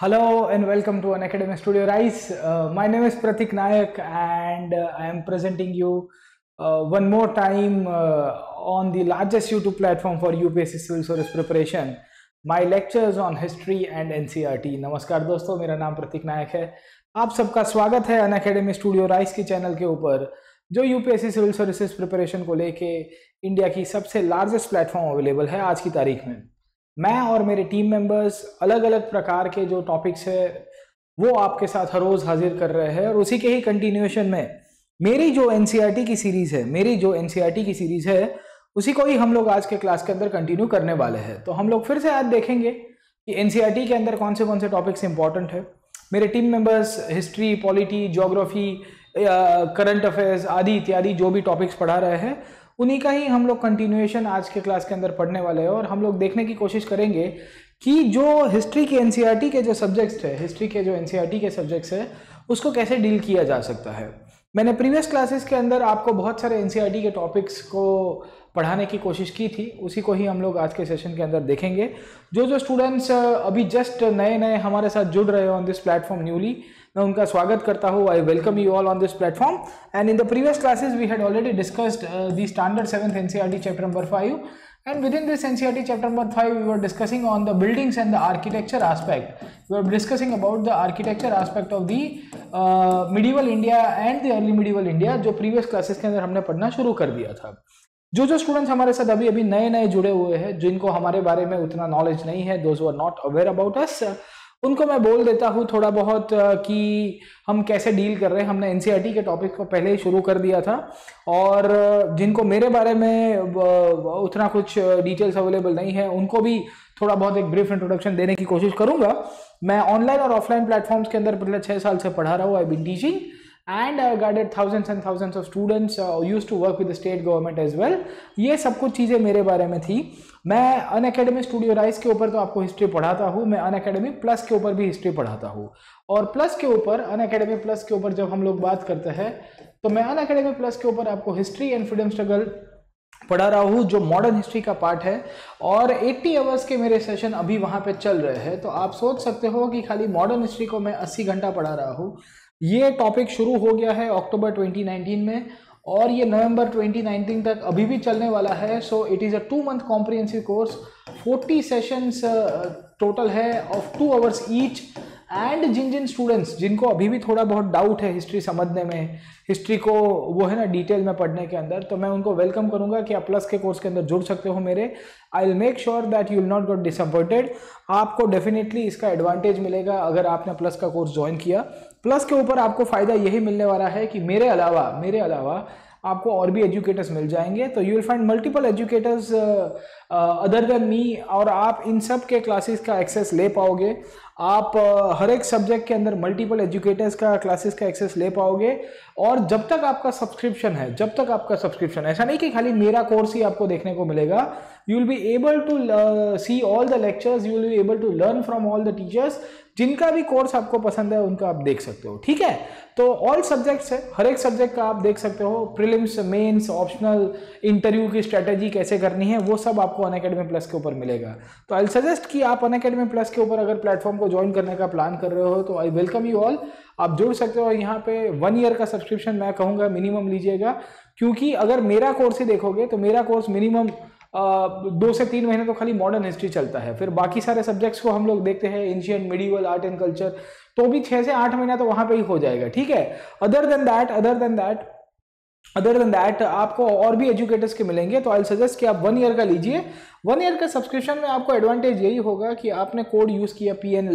Hello and welcome to Unacademy Studio Rise. My name is Pratik Nayak and I am presenting you one more time on the largest YouTube platform for UPSC Civil Service preparation. My lectures on History and NCERT. नमस्कार दोस्तों, मेरा नाम प्रतीक नायक है। आप सबका स्वागत है Unacademy studio rise के चैनल के ऊपर, जो यूपीएससी सिविल सर्विसेज प्रिपरेशन को लेके इंडिया की सबसे लार्जेस्ट प्लेटफॉर्म अवेलेबल है आज की तारीख में। मैं और मेरे टीम मेंबर्स अलग अलग प्रकार के जो टॉपिक्स है वो आपके साथ हर रोज हाजिर कर रहे हैं, और उसी के ही कंटिन्यूएशन में मेरी जो एनसीईआरटी की सीरीज है उसी को ही हम लोग आज के क्लास के अंदर कंटिन्यू करने वाले हैं। तो हम लोग फिर से आज देखेंगे कि एनसीईआरटी के अंदर कौन से टॉपिक्स इंपॉर्टेंट है। मेरे team members history, polity, geography, current affairs आदि इत्यादि जो भी टॉपिक्स पढ़ा रहे हैं उन्हीं का ही हम लोग कंटिन्यूएशन आज के क्लास के अंदर पढ़ने वाले हैं। और हम लोग देखने की कोशिश करेंगे कि जो हिस्ट्री के एनसीईआरटी के जो सब्जेक्ट्स है उसको कैसे डील किया जा सकता है। मैंने प्रीवियस क्लासेस के अंदर आपको बहुत सारे एनसीईआरटी के टॉपिक्स को पढ़ाने की कोशिश की थी, उसी को ही हम लोग आज के सेशन के अंदर देखेंगे। जो स्टूडेंट्स अभी जस्ट नए हमारे साथ जुड़ रहे हो ऑन दिस प्लेटफॉर्म न्यूली, मैं उनका स्वागत करता हूँ। I welcome you all on this platform. And in the previous classes we had already discussed the standard 7th NCERT chapter number 5, and within this NCERT chapter number 5 we were discussing on the buildings and the architecture aspect. We were discussing about the architecture aspect of the medieval India and the early medieval India, जो previous classes के अंदर हमने पढ़ना शुरू कर दिया था। जो स्टूडेंट्स हमारे साथ अभी नए जुड़े हुए हैं, जिनको हमारे बारे में उतना नॉलेज नहीं है, those who are not aware about us, उनको मैं बोल देता हूँ थोड़ा बहुत कि हम कैसे डील कर रहे हैं। हमने एनसीईआरटी के टॉपिक को पहले ही शुरू कर दिया था, और जिनको मेरे बारे में उतना कुछ डिटेल्स अवेलेबल नहीं है उनको भी थोड़ा बहुत एक ब्रीफ इंट्रोडक्शन देने की कोशिश करूंगा। मैं ऑनलाइन और ऑफलाइन प्लेटफॉर्म्स के अंदर पिछले 6 साल से पढ़ा रहा हूँ। I been teaching and guided thousands and thousands of students, used to work with the state government as well। ये सब कुछ चीज़ें मेरे बारे में थी। मैं अनअकैडमी स्टूडियो राइस के ऊपर तो आपको हिस्ट्री पढ़ाता हूँ, मैं अनअकैडमी प्लस के ऊपर भी हिस्ट्री पढ़ाता हूँ। और प्लस के ऊपर, अनअकैडमी प्लस के ऊपर जब हम लोग बात करते हैं तो मैं अनअकैडमी प्लस के ऊपर आपको हिस्ट्री एंड फ्रीडम स्ट्रगल पढ़ा रहा हूँ, जो मॉडर्न हिस्ट्री का पार्ट है, और 80 आवर्स के मेरे सेशन अभी वहाँ पे चल रहे हैं। तो आप सोच सकते हो कि खाली मॉडर्न हिस्ट्री को मैं 80 घंटा पढ़ा रहा हूँ। ये टॉपिक शुरू हो गया है अक्टूबर 2019 में, और ये नवंबर 2019 तक अभी भी चलने वाला है। So it is a 2 month comprehensive course, 40 sessions total है ऑफ 2 आवर्स ईच। एंड जिन स्टूडेंट्स जिनको अभी भी थोड़ा बहुत डाउट है हिस्ट्री समझने में, हिस्ट्री को वो है ना डिटेल में पढ़ने के अंदर, तो मैं उनको वेलकम करूंगा कि आप प्लस के कोर्स के अंदर जुड़ सकते हो मेरे। I will make sure that you will not get disappointed. आपको डेफिनेटली इसका एडवांटेज मिलेगा अगर आपने प्लस का कोर्स ज्वाइन किया। प्लस के ऊपर आपको फ़ायदा यही मिलने वाला है कि मेरे अलावा आपको और भी एजुकेटर्स मिल जाएंगे। तो you will find multiple educators other than me, और आप इन सब के क्लासेस का एक्सेस ले पाओगे। आप हर एक सब्जेक्ट के अंदर मल्टीपल एजुकेटर्स का क्लासेस का एक्सेस ले पाओगे। और जब तक आपका सब्सक्रिप्शन ऐसा नहीं कि खाली मेरा कोर्स ही आपको देखने को मिलेगा, you will be able to see all the lectures, you will be able to learn from all the teachers. जिनका भी कोर्स आपको पसंद है उनका आप देख सकते हो, ठीक है। तो ऑल सब्जेक्ट्स है, हर एक सब्जेक्ट का आप देख सकते हो। प्रीलिम्स, मेंस, ऑप्शनल, इंटरव्यू की स्ट्रेटेजी कैसे करनी है, वो सब आपको अनअकैडमी प्लस के ऊपर मिलेगा। तो आई सजेस्ट कि आप अनअकैडमी प्लस के ऊपर अगर प्लेटफॉर्म को ज्वाइन करने का प्लान कर रहे हो तो आई वेलकम यू ऑल। आप जुड़ सकते हो। यहाँ पे 1 ईयर का सब्सक्रिप्शन मैं कहूँगा मिनिमम लीजिएगा, क्योंकि अगर मेरा कोर्स ही देखोगे तो मेरा कोर्स मिनिमम 2 से 3 महीने तो खाली मॉडर्न हिस्ट्री चलता है। फिर बाकी सारे सब्जेक्ट्स को हम लोग देखते हैं, ancient, medieval, art and culture, तो भी 6 से 8 महीना तो वहां पे ही हो जाएगा, ठीक है। अदर देन दैट आपको और भी एजुकेटर्स के मिलेंगे। तो आई सजेस्ट कि आप 1 ईयर का लीजिए। 1 ईयर का सब्सक्रिप्शन में आपको एडवांटेज यही होगा कि आपने कोड यूज किया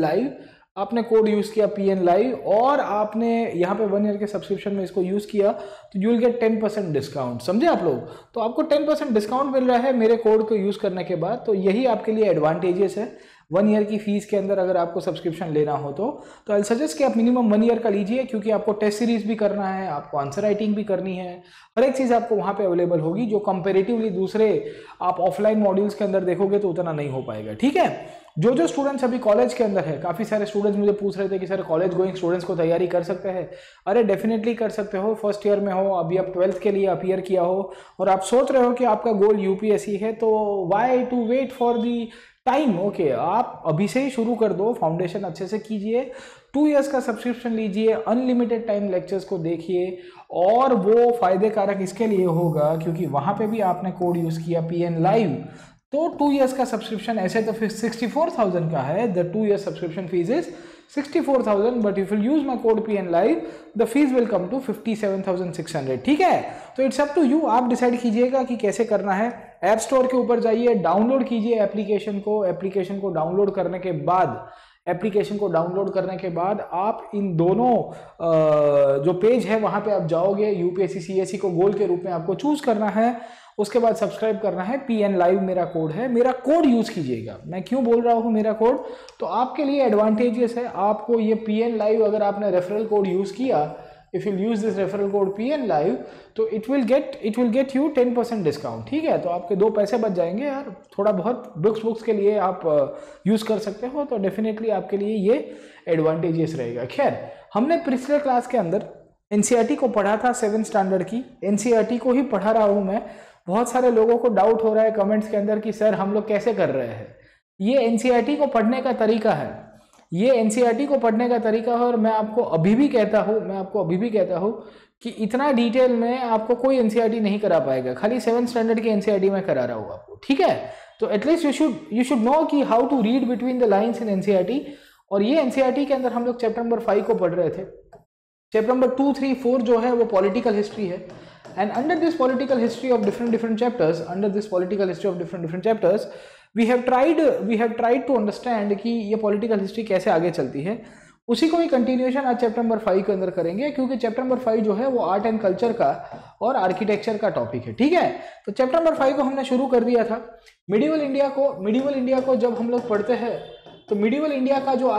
PN लाइव, और आपने यहाँ पे 1 ईयर के सब्सक्रिप्शन में इसको यूज किया तो यू विल गेट 10% डिस्काउंट। समझे आप लोग? तो आपको 10% डिस्काउंट मिल रहा है मेरे कोड को यूज करने के बाद। तो यही आपके लिए एडवांटेजेस है 1 ईयर की फीस के अंदर अगर आपको सब्सक्रिप्शन लेना हो तो आई सजेस्ट कि आप मिनिमम 1 ईयर का लीजिए, क्योंकि आपको टेस्ट सीरीज भी करना है, आपको आंसर राइटिंग भी करनी है, हर एक चीज़ आपको वहाँ पे अवेलेबल होगी, जो कंपेरेटिवली दूसरे आप ऑफलाइन मॉड्यूल्स के अंदर देखोगे तो उतना नहीं हो पाएगा, ठीक है। जो जो स्टूडेंट्स अभी कॉलेज के अंदर है, काफ़ी सारे स्टूडेंट्स मुझे पूछ रहे थे कि सर कॉलेज गोइंग स्टूडेंट्स को तैयारी कर सकते हैं। अरे डेफिनेटली कर सकते हो। फर्स्ट ईयर में हो, अभी आप 12th के लिए अपीयर किया हो और आप सोच रहे हो कि आपका गोल यूपीएससी है, तो why to wait for the time. Okay, आप अभी से ही शुरू कर दो, फाउंडेशन अच्छे से कीजिए, 2 इयर्स का सब्सक्रिप्शन लीजिए, अनलिमिटेड टाइम लेक्चर्स को देखिए। और वो फायदे कारक इसके लिए होगा क्योंकि वहाँ पे भी आपने कोड यूज़ किया PN लाइव, तो 2 इयर्स का सब्सक्रिप्शन ऐसे तो फिर 64,000 का है। The 2 years subscription fees is 64,000, but if you use my code PN live the fees will come to 57,600। ठीक है, तो इट्स अप टू यू, आप डिसाइड कीजिएगा कि कैसे करना है। ऐप स्टोर के ऊपर जाइए, डाउनलोड कीजिए एप्लीकेशन को डाउनलोड करने के बाद आप इन दोनों जो पेज है वहां पे आप जाओगे, यूपीएससी सीएसई को गोल के रूप में आपको चूज करना है। उसके बाद सब्सक्राइब करना है, PN लाइव मेरा कोड है, मेरा कोड यूज कीजिएगा। मैं क्यों बोल रहा हूँ मेरा कोड, तो आपके लिए एडवांटेजेस है। आपको ये PN लाइव अगर आपने रेफरल कोड यूज किया, if you use this referral code PN live, तो it will get you 10% discount. ठीक है, तो आपके 2 पैसे बच जाएंगे यार, थोड़ा बहुत बुक्स के लिए आप यूज कर सकते हो, तो डेफिनेटली आपके लिए ये एडवांटेजेस रहेगा। खैर, हमने पिछले क्लास के अंदर एनसीईआरटी को पढ़ा था, 7th स्टैंडर्ड की एनसीईआरटी को ही पढ़ा रहा हूं मैं। बहुत सारे लोगों को डाउट हो रहा है कमेंट्स के अंदर कि सर हम लोग कैसे कर रहे हैं। ये एनसीईआरटी को पढ़ने का तरीका है, ये एनसीईआरटी को पढ़ने का तरीका है। और मैं आपको अभी भी कहता हूं कि इतना डिटेल में आपको कोई एनसीईआरटी नहीं करा पाएगा, खाली 7th स्टैंडर्ड की एनसीईआरटी में करा रहा हूं आपको। ठीक है, तो एटलीस्ट यू शुड नो कि how to read between the lines in NCERT. और ये एनसीईआरटी के अंदर हम लोग चैप्टर नंबर 5 को पढ़ रहे थे। चैप्टर नंबर 2, 3, 4 जो है वो पॉलिटिकल हिस्ट्री है। And under this political history of different chapters, we have tried to understand कि ये political history कैसे आगे चलती है। उसी को ही कंटिन्यूएशन आज चैप्टर नंबर 5 के अंदर करेंगे, क्योंकि चैप्टर नंबर 5 जो है वो आर्ट एंड कल्चर का और आर्किटेक्चर का टॉपिक है। ठीक है, तो चैप्टर नंबर 5 को हमने शुरू कर दिया था। मिडिवल इंडिया को जब हम लोग पढ़ते हैं, तो मिडिवल इंडिया का जो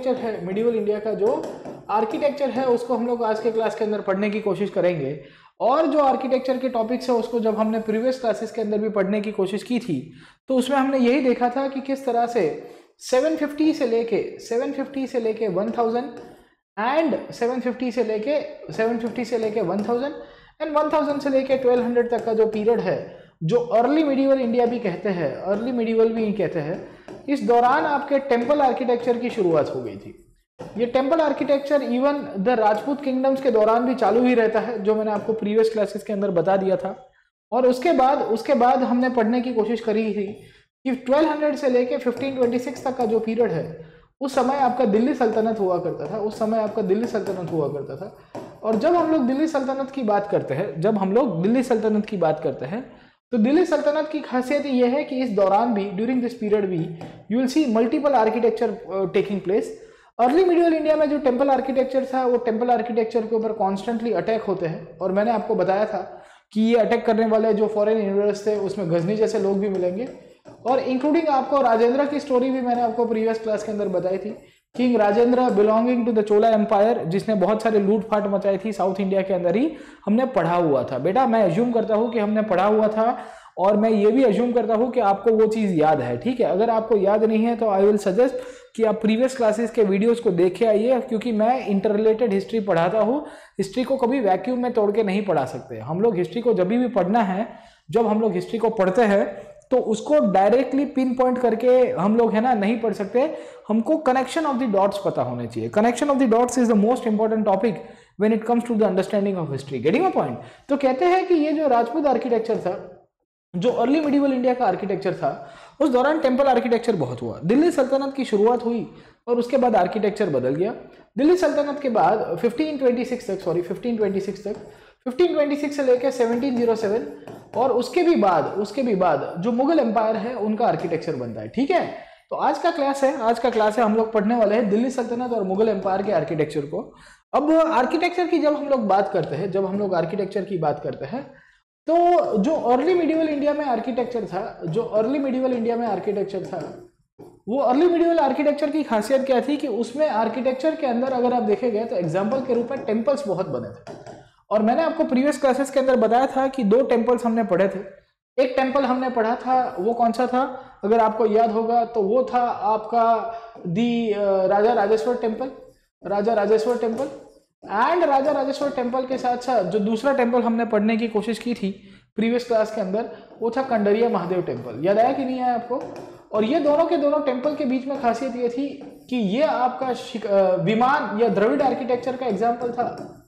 आर्किटेक्चर है उसको हम लोग आज के क्लास के अंदर पढ़ने की कोशिश करेंगे। और जो आर्किटेक्चर के टॉपिक्स है उसको जब हमने प्रीवियस क्लासेस के अंदर भी पढ़ने की कोशिश की थी, तो उसमें हमने यही देखा था कि किस तरह से 750 से लेके 1000 एंड 750 से लेके 1000 एंड 1000 से लेके 1200 तक का जो पीरियड है, जो अर्ली मिडिवल इंडिया भी कहते हैं, इस दौरान आपके टेम्पल आर्किटेक्चर की शुरुआत हो गई थी। ये temple architecture even the Rajput kingdoms के दौरान भी चालू ही रहता है, जो मैंने आपको प्रीवियस क्लासेस के अंदर बता दिया था। और उसके बाद हमने पढ़ने की कोशिश करी थी कि 1200 से लेके 1526 तक का जो पीरियड है, उस समय आपका दिल्ली सल्तनत हुआ करता था। और जब हम लोग दिल्ली सल्तनत की बात करते हैं, तो दिल्ली सल्तनत की खासियत ये है कि इस दौरान भी, ड्यूरिंग दिस पीरियड भी, you will see multiple architecture taking place. Early medieval India में जो टेम्पल आर्किटेक्चर था, वो टेम्पल आर्किटेक्चर के ऊपर कॉन्स्टेंटली अटैक होते हैं। और मैंने आपको बताया था कि ये अटैक करने वाले जो फॉरेन इन्वेडर्स थे, उसमें गजनी जैसे लोग भी मिलेंगे। और इंक्लूडिंग आपको राजेंद्र की स्टोरी भी मैंने आपको प्रीवियस क्लास के अंदर बताई थी। King Rajendra belonging to the Chola empire, जिसने बहुत सारे लूटपाट मचाई थी साउथ इंडिया के अंदर ही, हमने पढ़ा हुआ था। बेटा मैं अज्यूम करता हूँ कि हमने पढ़ा हुआ था, और मैं ये भी अज्यूम करता हूँ कि आपको वो चीज़ याद है। ठीक है, अगर आपको याद नहीं है तो आई विल सजेस्ट कि आप प्रीवियस क्लासेस के वीडियोस को देखे आइए, क्योंकि मैं इंटर रिलेटेड हिस्ट्री पढ़ाता हूँ। हिस्ट्री को कभी वैक्यूम में तोड़ के नहीं पढ़ा सकते हम लोग। हिस्ट्री को जब भी पढ़ना है, जब हम लोग हिस्ट्री को पढ़ते हैं, तो उसको डायरेक्टली पिन पॉइंट करके हम लोग है ना नहीं पढ़ सकते। हमको कनेक्शन ऑफ द डॉट्स पता होने चाहिए। Connection of the dots is the most important topic when it comes to the understanding of history. Getting my point? तो कहते हैं कि ये जो राजपूत आर्किटेक्चर था, जो अर्ली मिडिवल इंडिया का आर्किटेक्चर था, उस दौरान टेम्पल आर्किटेक्चर बहुत हुआ। दिल्ली सल्तनत की शुरुआत हुई और उसके बाद आर्किटेक्चर बदल गया। दिल्ली सल्तनत के बाद 1526 से लेकर 1707 और उसके भी बाद जो मुगल एम्पायर है उनका आर्किटेक्चर बनता है। ठीक है, तो आज का क्लास है हम लोग पढ़ने वाले हैं दिल्ली सल्तनत और मुगल एम्पायर के आर्किटेक्चर को। अब आर्किटेक्चर की जब हम लोग बात करते हैं, तो जो अर्ली मिडिवल इंडिया में आर्किटेक्चर था, वो अर्ली मिडिवल आर्किटेक्चर की खासियत क्या थी कि उसमें आर्किटेक्चर के अंदर अगर आप देखेंगे तो एग्जाम्पल के रूप में टेम्पल्स बहुत बने थे। और मैंने आपको प्रीवियस क्लासेस के अंदर बताया था कि 2 टेम्पल्स हमने पढ़े थे। एक टेम्पल हमने पढ़ा था, वो कौन सा था? अगर आपको याद होगा तो वो था आपका the Raja Rajeshwar temple, Raja Rajeshwar temple. And Raja Rajeshwar temple के साथ साथ जो दूसरा टेम्पल हमने पढ़ने की कोशिश की थी प्रीवियस क्लास के अंदर, वो था कंडरिया महादेव टेम्पल। याद आया कि नहीं आया आपको? और ये दोनों के दोनों टेम्पल के बीच में खासियत ये थी कि ये आपका विमान या द्रविड़ आर्किटेक्चर का एग्जाम्पल था,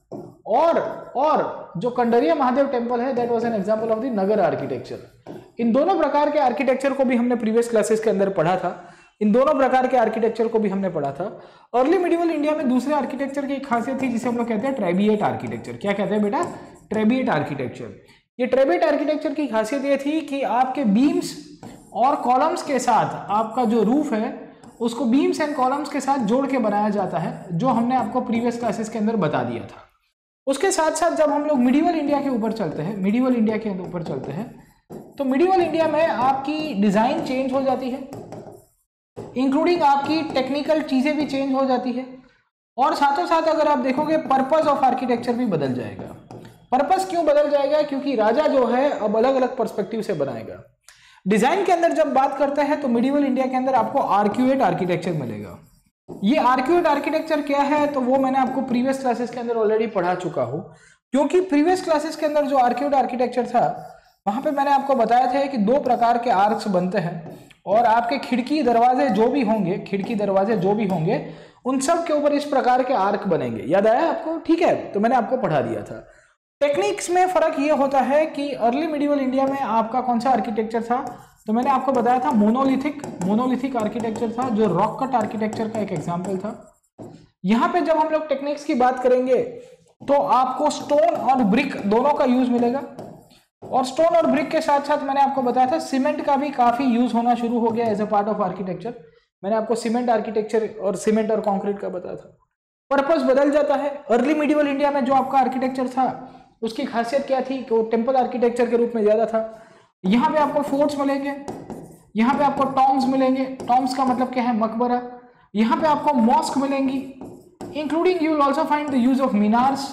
और जो कंडरिया महादेव टेम्पल है that was an example of the Nagara architecture. इन दोनों प्रकार के आर्किटेक्चर को भी हमने प्रीवियस क्लासेस के अंदर पढ़ा था, इन दोनों प्रकार के आर्किटेक्चर को भी हमने पढ़ा था। अर्ली मिडिवल इंडिया में दूसरे आर्किटेक्चर की खासियत थी जिसे हम लोग कहते हैं ट्रेबिएट आर्किटेक्चर। क्या कहते हैं बेटा? Trabeate architecture. ये ट्रेबिएट आर्किटेक्चर की खासियत ये थी कि आपके बीम्स और कॉलम्स के साथ आपका जो रूफ है उसको बीम्स एंड कॉलम्स के साथ जोड़ के बनाया जाता है, जो हमने आपको प्रीवियस क्लासेस के अंदर बता दिया था। उसके साथ साथ जब हम लोग मिडिवल इंडिया के ऊपर चलते हैं, मिडिवल इंडिया के ऊपर चलते हैं, तो मिडिवल इंडिया में आपकी डिजाइन चेंज हो जाती है, इंक्लूडिंग आपकी टेक्निकल चीजें भी चेंज हो जाती है, और साथों साथ अगर आप देखोगे पर्पस ऑफ आर्किटेक्चर भी बदल जाएगा। पर्पस क्यों बदल जाएगा? क्योंकि राजा जो है अब अलग अलग पर्सपेक्टिव से बनाएगा। डिजाइन के अंदर जब बात करते हैं तो मिडिवल इंडिया के अंदर आपको आर्क्यूएट आर्किटेक्चर मिलेगा। ये आर्क्यूएट आर्किटेक्चर क्या है तो वो मैंने आपको प्रीवियस क्लासेस के अंदर ऑलरेडी पढ़ा चुका हूं, क्योंकि प्रीवियस क्लासेस के अंदर जो आर्क्यूएट आर्किटेक्चर था वहां पे मैंने आपको बताया था कि दो प्रकार के आर्क्स बनते हैं, और आपके खिड़की दरवाजे जो भी होंगे, खिड़की दरवाजे जो भी होंगे उन सब के ऊपर इस प्रकार के आर्क बनेंगे। याद आया आपको? ठीक है, तो मैंने आपको पढ़ा दिया था। टेक्निक्स में फर्क ये होता है कि अर्ली मिडिवल इंडिया में आपका कौन सा आर्किटेक्चर था, तो मैंने आपको बताया था मोनोलिथिक आर्किटेक्चर था, जो रॉक कट आर्किटेक्चर का एक एग्जांपल था। यहां पे जब हम लोग टेक्निक्स की बात करेंगे तो आपको स्टोन और ब्रिक दोनों का यूज मिलेगा, और स्टोन और ब्रिक के साथ साथ मैंने आपको बताया था सीमेंट का भी काफी यूज होना शुरू हो गया as a part of architecture. मैंने आपको सीमेंट आर्किटेक्चर और सीमेंट और कंक्रीट का बताया था। पर्पस बदल जाता है। अर्ली मिडिवल इंडिया में जो आपका आर्किटेक्चर था उसकी खासियत क्या थी कि वो टेम्पल आर्किटेक्चर के रूप में ज्यादा था। यहाँ पे आपको फोर्ट्स मिलेंगे, यहाँ पे आपको टॉम्स मिलेंगे, टॉम्स का मतलब क्या है? मकबरा। यहाँ पे आपको मॉस्क मिलेंगी, including you will also find the use of minars,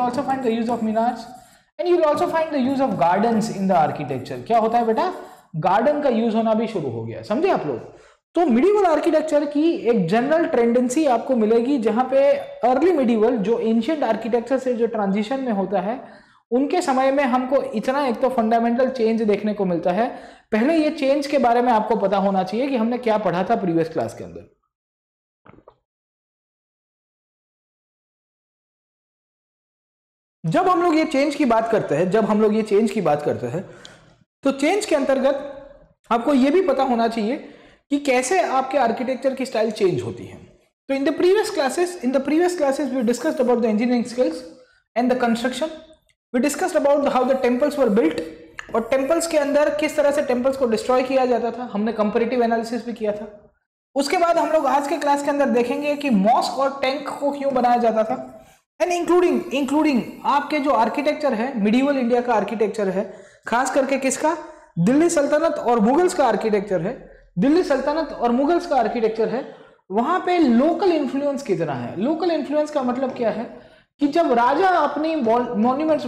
and you will also find the use of gardens in the architecture. क्या होता है बेटा? गार्डन का यूज होना भी शुरू हो गया। समझे आप लोग? तो मिडिवल आर्किटेक्चर की एक जनरल टेंडेंसी आपको मिलेगी, जहां पे अर्ली मिडिवल जो एंशिएंट आर्किटेक्चर से जो ट्रांजिशन में होता है उनके समय में हमको इतना एक तो फंडामेंटल चेंज देखने को मिलता है। पहले ये चेंज के बारे में आपको पता होना चाहिए कि हमने क्या पढ़ा था प्रीवियस क्लास के अंदर। जब हम लोग ये चेंज की बात करते हैं, तो चेंज के अंतर्गत आपको ये भी पता होना चाहिए कि कैसे आपके आर्किटेक्चर की स्टाइल चेंज होती है। तो in the previous classes we discussed about the engineering skills and the construction, we discussed about how the temples were built, और टेम्पल्स के अंदर किस तरह से टेम्पल्स को डिस्ट्रॉय किया जाता था। हमने कंपैरेटिव एनालिसिस भी किया था। उसके बाद हम लोग आज के क्लास के अंदर देखेंगे कि मॉस्क और टैंक को क्यों बनाया जाता था, एंड इंक्लूडिंग आपके जो आर्किटेक्चर है, मिडिवल इंडिया का आर्किटेक्चर है, खास करके किसका? दिल्ली सल्तनत और मुगल्स का आर्किटेक्चर है। दिल्ली सल्तनत और मुगल्स का आर्किटेक्चर है, वहां पे लोकल इन्फ्लुएंस कितना है। लोकल इन्फ्लुएंस का मतलब क्या है कि जब राजा अपनी मॉन्यूमेंट्स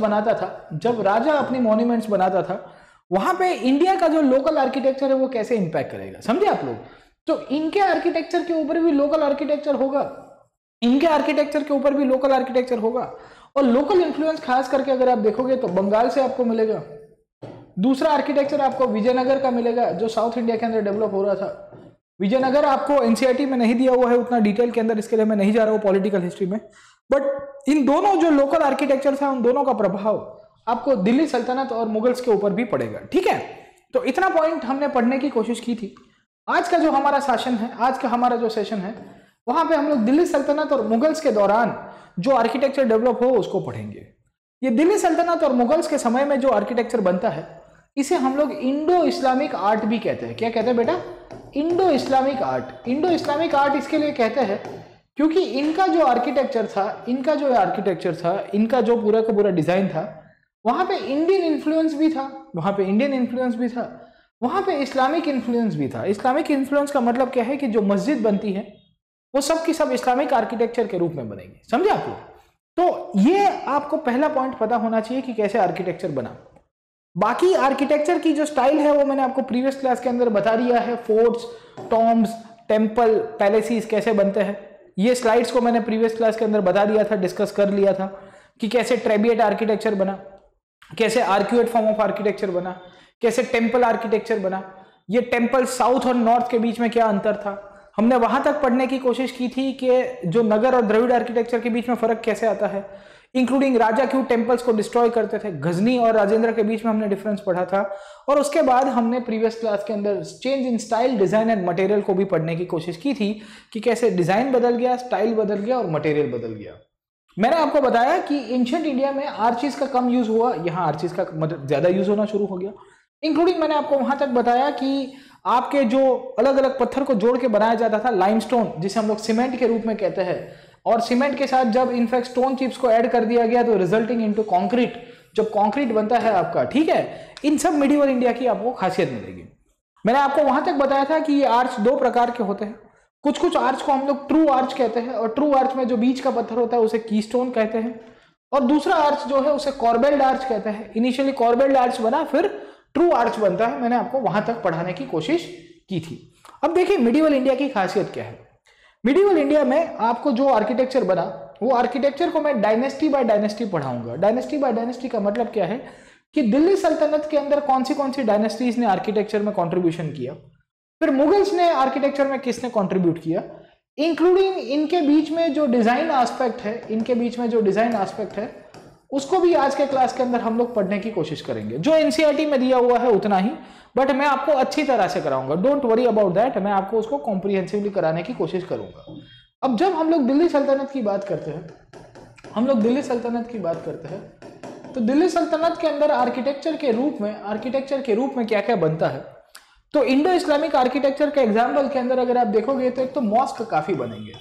बनाता था वहां पे इंडिया का जो लोकल आर्किटेक्चर है वो कैसे इंपैक्ट करेगा। समझे आप लोग? तो इनके आर्किटेक्चर के ऊपर भी लोकल आर्किटेक्चर होगा, इनके आर्किटेक्चर के ऊपर भी लोकल आर्किटेक्चर होगा। और लोकल इन्फ्लुएंस खास करके अगर आप देखोगे तो बंगाल से आपको मिलेगा। दूसरा आर्किटेक्चर आपको विजयनगर का मिलेगा, जो साउथ इंडिया के अंदर डेवलप हो रहा था। विजयनगर आपको एनसीईआरटी में नहीं दिया हुआ है उतना डिटेल के अंदर, इसके लिए मैं नहीं जा रहा हूँ पॉलिटिकल हिस्ट्री में, बट इन दोनों जो लोकल आर्किटेक्चर था उन दोनों का प्रभाव आपको दिल्ली सल्तनत और मुगल्स के ऊपर भी पड़ेगा। ठीक है, तो इतना पॉइंट हमने पढ़ने की कोशिश की थी। आज का जो हमारा सेशन है वहां पे हम लोग दिल्ली सल्तनत और मुगल्स के दौरान जो आर्किटेक्चर डेवलप हो उसको पढ़ेंगे। ये दिल्ली सल्तनत और मुगल्स के समय में जो आर्किटेक्चर बनता है इसे हम लोग इंडो इस्लामिक आर्ट भी कहते हैं। क्या कहते हैं बेटा? Indo Islamic art. Indo Islamic art इसके लिए कहते हैं क्योंकि इनका जो आर्किटेक्चर था, इनका जो पूरा का पूरा डिजाइन था, वहां पे इंडियन इन्फ्लुएंस भी था, वहां पे इस्लामिक इन्फ्लुएंस भी था। इस्लामिक इन्फ्लुएंस का मतलब क्या है कि जो मस्जिद बनती है वो सब की सब इस्लामिक आर्किटेक्चर के रूप में बनेगी। समझे आप लोग? तो ये आपको पहला पॉइंट पता होना चाहिए कि कैसे आर्किटेक्चर बना। बाकी आर्किटेक्चर की जो स्टाइल है वो मैंने आपको प्रीवियस क्लास के अंदर बता दिया है। फोर्ट्स, टॉम्ब्स, टेम्पल, पैलेसीज कैसे बनते हैं, ये स्लाइड्स को मैंने प्रीवियस क्लास के अंदर बता दिया था, डिस्कस कर लिया था कि कैसे ट्रेबिएट आर्किटेक्चर बना, कैसे आर्क्यूएट फॉर्म ऑफ आर्किटेक्चर बना, कैसे टेम्पल आर्किटेक्चर बना, ये टेम्पल साउथ और नॉर्थ के बीच में क्या अंतर था, हमने वहां तक पढ़ने की कोशिश की थी कि जो नगर और द्रविड़ आर्किटेक्चर के बीच में फर्क कैसे आता है, इंक्लूडिंग राजा क्यों टेम्पल्स को डिस्ट्रॉय करते थे, गजनी और राजेंद्र के बीच में हमने डिफरेंस पढ़ा था। और उसके बाद हमने प्रीवियस क्लास के अंदर change in style, design and material को भी पढ़ने की कोशिश की थी कि कैसे डिजाइन बदल गया, स्टाइल बदल गया और मटेरियल बदल गया। मैंने आपको बताया कि एंशिएंट इंडिया में आर्चिस का कम यूज हुआ, यहाँ आर्चिस का ज्यादा यूज होना शुरू हो गया। इंक्लूडिंग मैंने आपको वहां तक बताया कि आपके जो अलग अलग पत्थर को जोड़ के बनाया जाता था, लाइमस्टोन जिसे हम लोग सीमेंट के रूप में कहते हैं, और सीमेंट के साथ जब इनफैक्ट स्टोन चिप्स को ऐड कर दिया गया तो रिजल्टिंग इनटू कंक्रीट, जब कंक्रीट बनता है आपका, ठीक है, इन सब मिडिवल इंडिया की आपको खासियत मिलेगी। मैंने आपको वहां तक बताया था कि ये आर्च दो प्रकार के होते हैं। कुछ कुछ आर्च को हम लोग ट्रू आर्च कहते हैं, और ट्रू आर्च में जो बीच का पत्थर होता है उसे कीस्टोन कहते हैं, और दूसरा आर्च जो है उसे कॉर्बेल्ड आर्च कहते हैं। इनिशियली कॉर्बेल्ड आर्च बना, फिर ट्रू आर्च बनता है। मैंने आपको वहां तक पढ़ाने की कोशिश की थी। अब देखिए मिडिवल इंडिया की खासियत क्या है। मिडिवल इंडिया में आपको जो आर्किटेक्चर बना, वो आर्किटेक्चर को मैं डायनेस्टी बाय डायनेस्टी पढ़ाऊंगा। डायनेस्टी बाय डायनेस्टी का मतलब क्या है कि दिल्ली सल्तनत के अंदर कौन सी डायनेस्टीज ने आर्किटेक्चर में कंट्रीब्यूशन किया, फिर मुगल्स ने आर्किटेक्चर में किसने कंट्रीब्यूट किया, इंक्लूडिंग इनके बीच में जो डिजाइन एस्पेक्ट है, इनके बीच में जो डिजाइन एस्पेक्ट है उसको भी आज के क्लास के अंदर हम लोग पढ़ने की कोशिश करेंगे। जो एनसीईआरटी में दिया हुआ है उतना ही, बट मैं आपको अच्छी तरह से कराऊंगा, डोंट वरी अबाउट दैट। मैं आपको उसको कॉम्प्रिहेंसिवली कराने की कोशिश करूंगा। अब जब हम लोग दिल्ली सल्तनत की बात करते हैं, तो दिल्ली सल्तनत के अंदर आर्किटेक्चर के रूप में क्या क्या बनता है। तो इंडो इस्लामिक आर्किटेक्चर के एग्जाम्पल के अंदर अगर आप देखोगे तो एक तो मॉस्क काफी बनेंगे।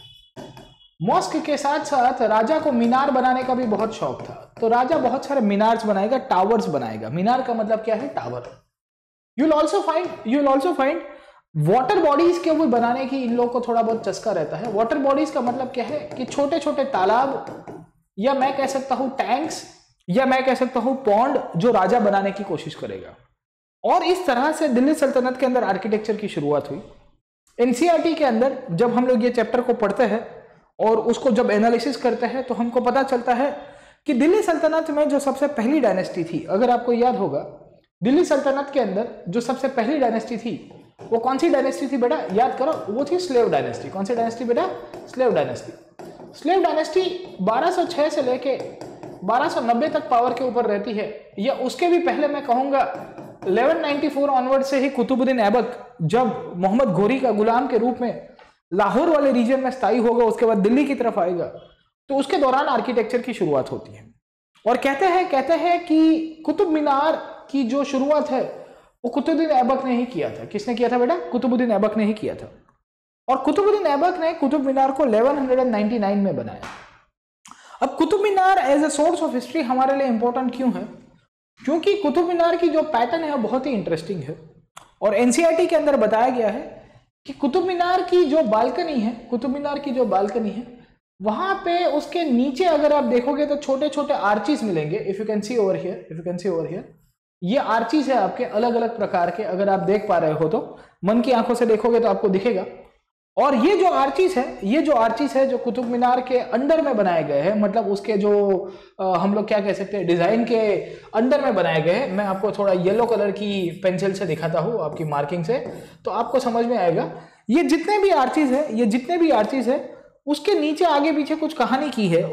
मॉस्क के साथ साथ राजा को मीनार बनाने का भी बहुत शौक था, तो राजा बहुत सारे मीनार्स बनाएगा, टावर्स बनाएगा। मीनार का मतलब क्या है? Tower. You will also find water bodies के भी बनाने की इन लोगों को थोड़ा बहुत चस्का रहता है। वाटर बॉडीज का मतलब क्या है कि छोटे छोटे तालाब, या मैं कह सकता हूं टैंक्स, या मैं कह सकता हूं पॉन्ड, जो राजा बनाने की कोशिश करेगा। और इस तरह से दिल्ली सल्तनत के अंदर आर्किटेक्चर की शुरुआत हुई। एनसीईआरटी के अंदर जब हम लोग ये चैप्टर को पढ़ते हैं और उसको जब एनालिसिस करते हैं तो हमको पता चलता है कि दिल्ली सल्तनत में जो सबसे पहली डायनेस्टी थी, अगर आपको याद होगा, दिल्ली सल्तनत के अंदर जो सबसे पहली डायनेस्टी थी वो कौन सी डायनेस्टी थी बेटा? याद करो, वो थी स्लेव डायनेस्टी। कौन सी डायनेस्टी बेटा? Slave dynasty. स्लेव डायनेस्टी 1206 से लेके 1290 तक पावर के ऊपर रहती है, या उसके भी पहले मैं कहूंगा 1194 ऑनवर्ड से ही कुतुबुद्दीन ऐबक जब मोहम्मद घोरी का गुलाम के रूप में लाहौर वाले रीजन में स्थायी होगा, उसके बाद दिल्ली की तरफ आएगा, तो उसके दौरान आर्किटेक्चर की शुरुआत होती है। और कहते हैं कि कुतुब मीनार की जो शुरुआत है वो कुतुबुद्दीन ऐबक ने ही किया था। किसने किया था बेटा? कुतुबुद्दीन ऐबक ने ही किया था। और कुतुबुद्दीन ऐबक ने कुतुब मीनार को 1199 में बनाया। अब Qutub Minar as a source of history हमारे लिए इंपॉर्टेंट क्यों है? क्योंकि कुतुब मीनार की जो पैटर्न है बहुत ही इंटरेस्टिंग है, और एनसीईआरटी के अंदर बताया गया है कि कुतुब मीनार की जो बालकनी है, वहां पे उसके नीचे अगर आप देखोगे तो छोटे छोटे आर्चिस मिलेंगे। If you can see over here, ये आर्चिस है आपके अलग अलग प्रकार के। अगर आप देख पा रहे हो तो मन की आंखों से देखोगे तो आपको दिखेगा। और ये जो आर्चिस है जो कुतुब मीनार के अंडर में बनाए गए हैं, मतलब उसके जो हम लोग क्या कह सकते हैं, डिजाइन के अंडर में बनाए गए हैं। मैं आपको थोड़ा येलो कलर की पेंसिल से दिखाता हूँ, आपकी मार्किंग से, तो आपको समझ में आएगा। ये जितने भी आर्चिस है उसके नीचे आगे पीछे कुछ कहानी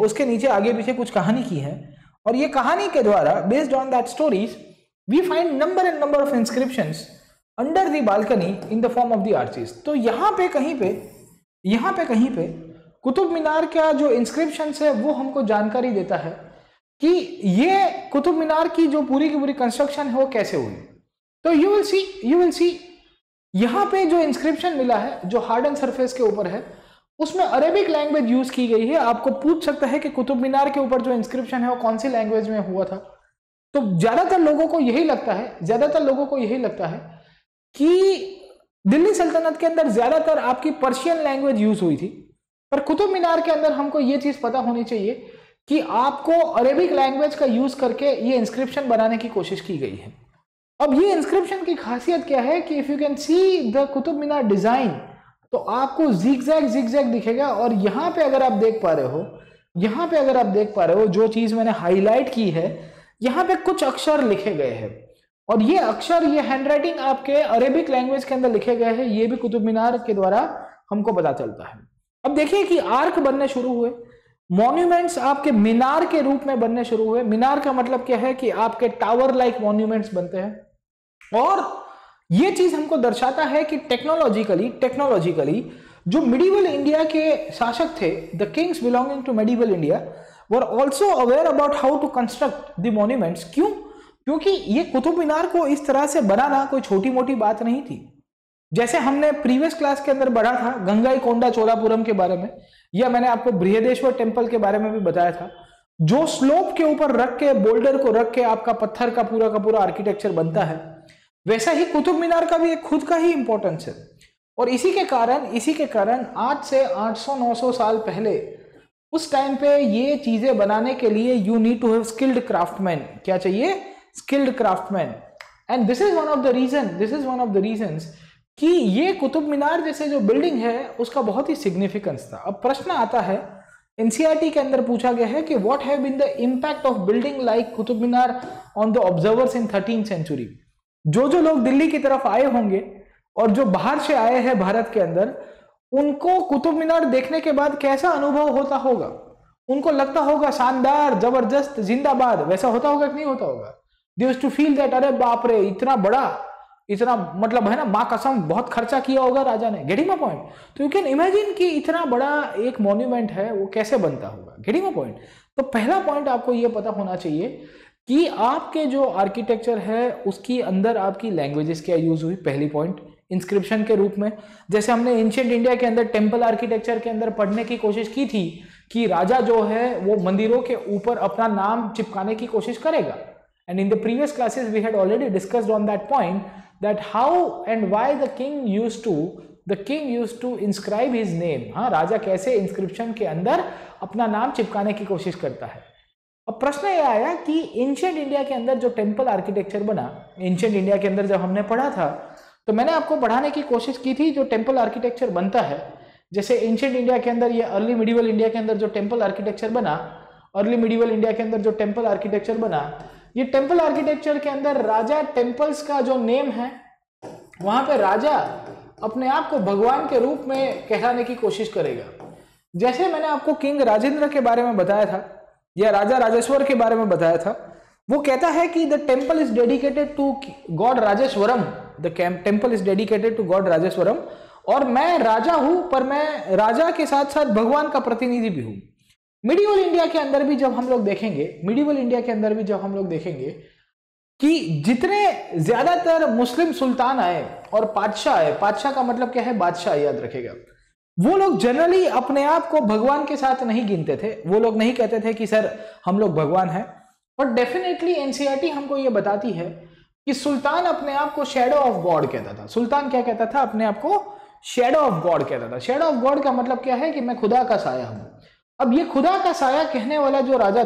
की है, और ये कहानी के द्वारा, based on that stories, we find number of inscriptions under the balcony in the form of the arches. तो यहाँ पे कहीं पे कुतुब मीनार का जो इंस्क्रिप्शंस है वो हमको जानकारी देता है कि ये कुतुब मीनार की जो पूरी की पूरी कंस्ट्रक्शन है वो कैसे हुई। तो यू विल सी यहाँ पे जो इंस्क्रिप्शन मिला है, जो हार्ड एंड सरफेस के ऊपर है, उसमें अरेबिक लैंग्वेज यूज की गई है। आपको पूछ सकता है कि कुतुब मीनार के ऊपर जो इंस्क्रिप्शन है वो कौन सी लैंग्वेज में हुआ था। तो ज्यादातर लोगों को यही लगता है कि दिल्ली सल्तनत के अंदर ज्यादातर आपकी पर्शियन लैंग्वेज यूज हुई थी, पर कुतुब मीनार के अंदर हमको ये चीज पता होनी चाहिए कि आपको अरेबिक लैंग्वेज का यूज करके ये इंस्क्रिप्शन बनाने की कोशिश की गई है। अब ये इंस्क्रिप्शन की खासियत क्या है कि if you can see the Qutub Minar design, तो आपको जिगजैग दिखेगा। और यहाँ पे अगर आप देख पा रहे हो, यहाँ पे अगर आप देख पा रहे हो, जो चीज मैंने हाईलाइट की है, यहाँ पे कुछ अक्षर लिखे गए हैं, और ये अक्षर, ये हैंडराइटिंग आपके अरेबिक लैंग्वेज के अंदर लिखे गए हैं। ये भी कुतुब मीनार के द्वारा हमको पता चलता है। अब देखिए कि आर्क बनने शुरू हुए, मॉन्यूमेंट्स आपके मीनार के रूप में बनने शुरू हुए। मीनार का मतलब क्या है कि आपके टावर लाइक मॉन्यूमेंट्स बनते हैं, और ये चीज हमको दर्शाता है कि टेक्नोलॉजिकली जो मिडिवल इंडिया के शासक थे, the kings belonging to medieval India, were also aware about how to construct the monuments. क्यों? क्योंकि ये कुतुब मीनार को इस तरह से बनाना कोई छोटी मोटी बात नहीं थी। जैसे हमने प्रीवियस क्लास के अंदर पढ़ा था गंगाईकोंडा चोलापुरम के बारे में, या मैंने आपको बृहदेश्वर टेम्पल के बारे में भी बताया था, जो स्लोप के ऊपर रख के, बोल्डर को रख के आपका पत्थर का पूरा आर्किटेक्चर बनता है, वैसा ही कुतुब मीनार का भी एक खुद का ही इंपॉर्टेंस है। और इसी के कारण आज से 800-900 साल पहले, उस टाइम पे ये चीजें बनाने के लिए you need to have skilled craftsman. क्या चाहिए? Skilled craftsman. And this is one of the reasons कि ये कुतुब मीनार जैसे जो बिल्डिंग है उसका बहुत ही सिग्निफिकेंस था। अब प्रश्न आता है, एनसीईआरटी के अंदर पूछा गया है कि what have been the impact of building like Qutub Minar on the observers in 13th century. जो लोग दिल्ली की तरफ आए होंगे और जो बाहर से आए हैं भारत के अंदर, उनको कुतुब मीनार देखने के बाद कैसा अनुभव होता होगा? उनको लगता होगा शानदार, जबरदस्त, जिंदाबाद, वैसा होता होगा कि नहीं होता होगा? They used to feel that अरे बाप रे, इतना बड़ा, इतना मतलब है ना, माँ कसम बहुत खर्चा किया होगा राजा ने। Getting my point? तो यू कैन इमेजिन कि इतना बड़ा एक मॉन्यूमेंट है वो कैसे बनता होगा। Getting my point? तो पहला पॉइंट आपको ये पता होना चाहिए कि आपके जो आर्किटेक्चर है उसकी अंदर आपकी लैंग्वेजेस क्या यूज हुई। पहली पॉइंट, इंस्क्रिप्शन के रूप में, जैसे हमने एंशिएंट इंडिया के अंदर टेम्पल आर्किटेक्चर के अंदर पढ़ने की कोशिश की थी कि राजा जो है वो मंदिरों के ऊपर अपना नाम चिपकाने की कोशिश करेगा। And in the previous classes we had already discussed on that point that how and why the king used to inscribe his name। हाँ, राजा कैसे इंस्क्रिप्शन के अंदर अपना नाम चिपकाने की कोशिश करता है। अब प्रश्न ये आया कि एंशिएंट इंडिया के अंदर जो टेम्पल आर्किटेक्चर बना, एंशिएंट इंडिया के अंदर जब हमने पढ़ा था तो मैंने आपको पढ़ाने की कोशिश की थी जो टेम्पल आर्किटेक्चर बनता है, जैसे एंशिएंट इंडिया के अंदर, ये अर्ली मिडिवल इंडिया के अंदर जो टेम्पल आर्किटेक्चर बना, अर्ली मिडिवल इंडिया के अंदर जो टेम्पल आर्किटेक्चर बना, ये टेम्पल आर्किटेक्चर के अंदर राजा टेम्पल्स का जो नेम है, वहां पे राजा अपने आप को भगवान के रूप में कहलाने की कोशिश करेगा। जैसे मैंने आपको किंग राजेंद्र के बारे में बताया था या राजा राजेश्वर के बारे में बताया था, वो कहता है कि the temple is dedicated to god Rajeshwaram, the temple is dedicated to god Rajeshwaram, और मैं राजा हूं पर मैं राजा के साथ साथ भगवान का प्रतिनिधि भी हूं। मिडिवल इंडिया के अंदर भी जब हम लोग देखेंगे, कि जितने ज्यादातर मुस्लिम सुल्तान आए और बादशाह आए, बादशाह का मतलब क्या है? बादशाह, याद रखेगा, वो लोग जनरली अपने आप को भगवान के साथ नहीं गिनते थे। वो लोग नहीं कहते थे कि सर हम लोग भगवान हैं, बट डेफिनेटली एनसीईआरटी हमको ये बताती है कि सुल्तान अपने आप को शैडो ऑफ गॉड कहता था। सुल्तान क्या कहता था? अपने आप को शैडो ऑफ गॉड कहता था। शैडो ऑफ गॉड का मतलब क्या है? कि मैं खुदा का साया हूं। अब ये खुदा का साया कहने वाला जो राजा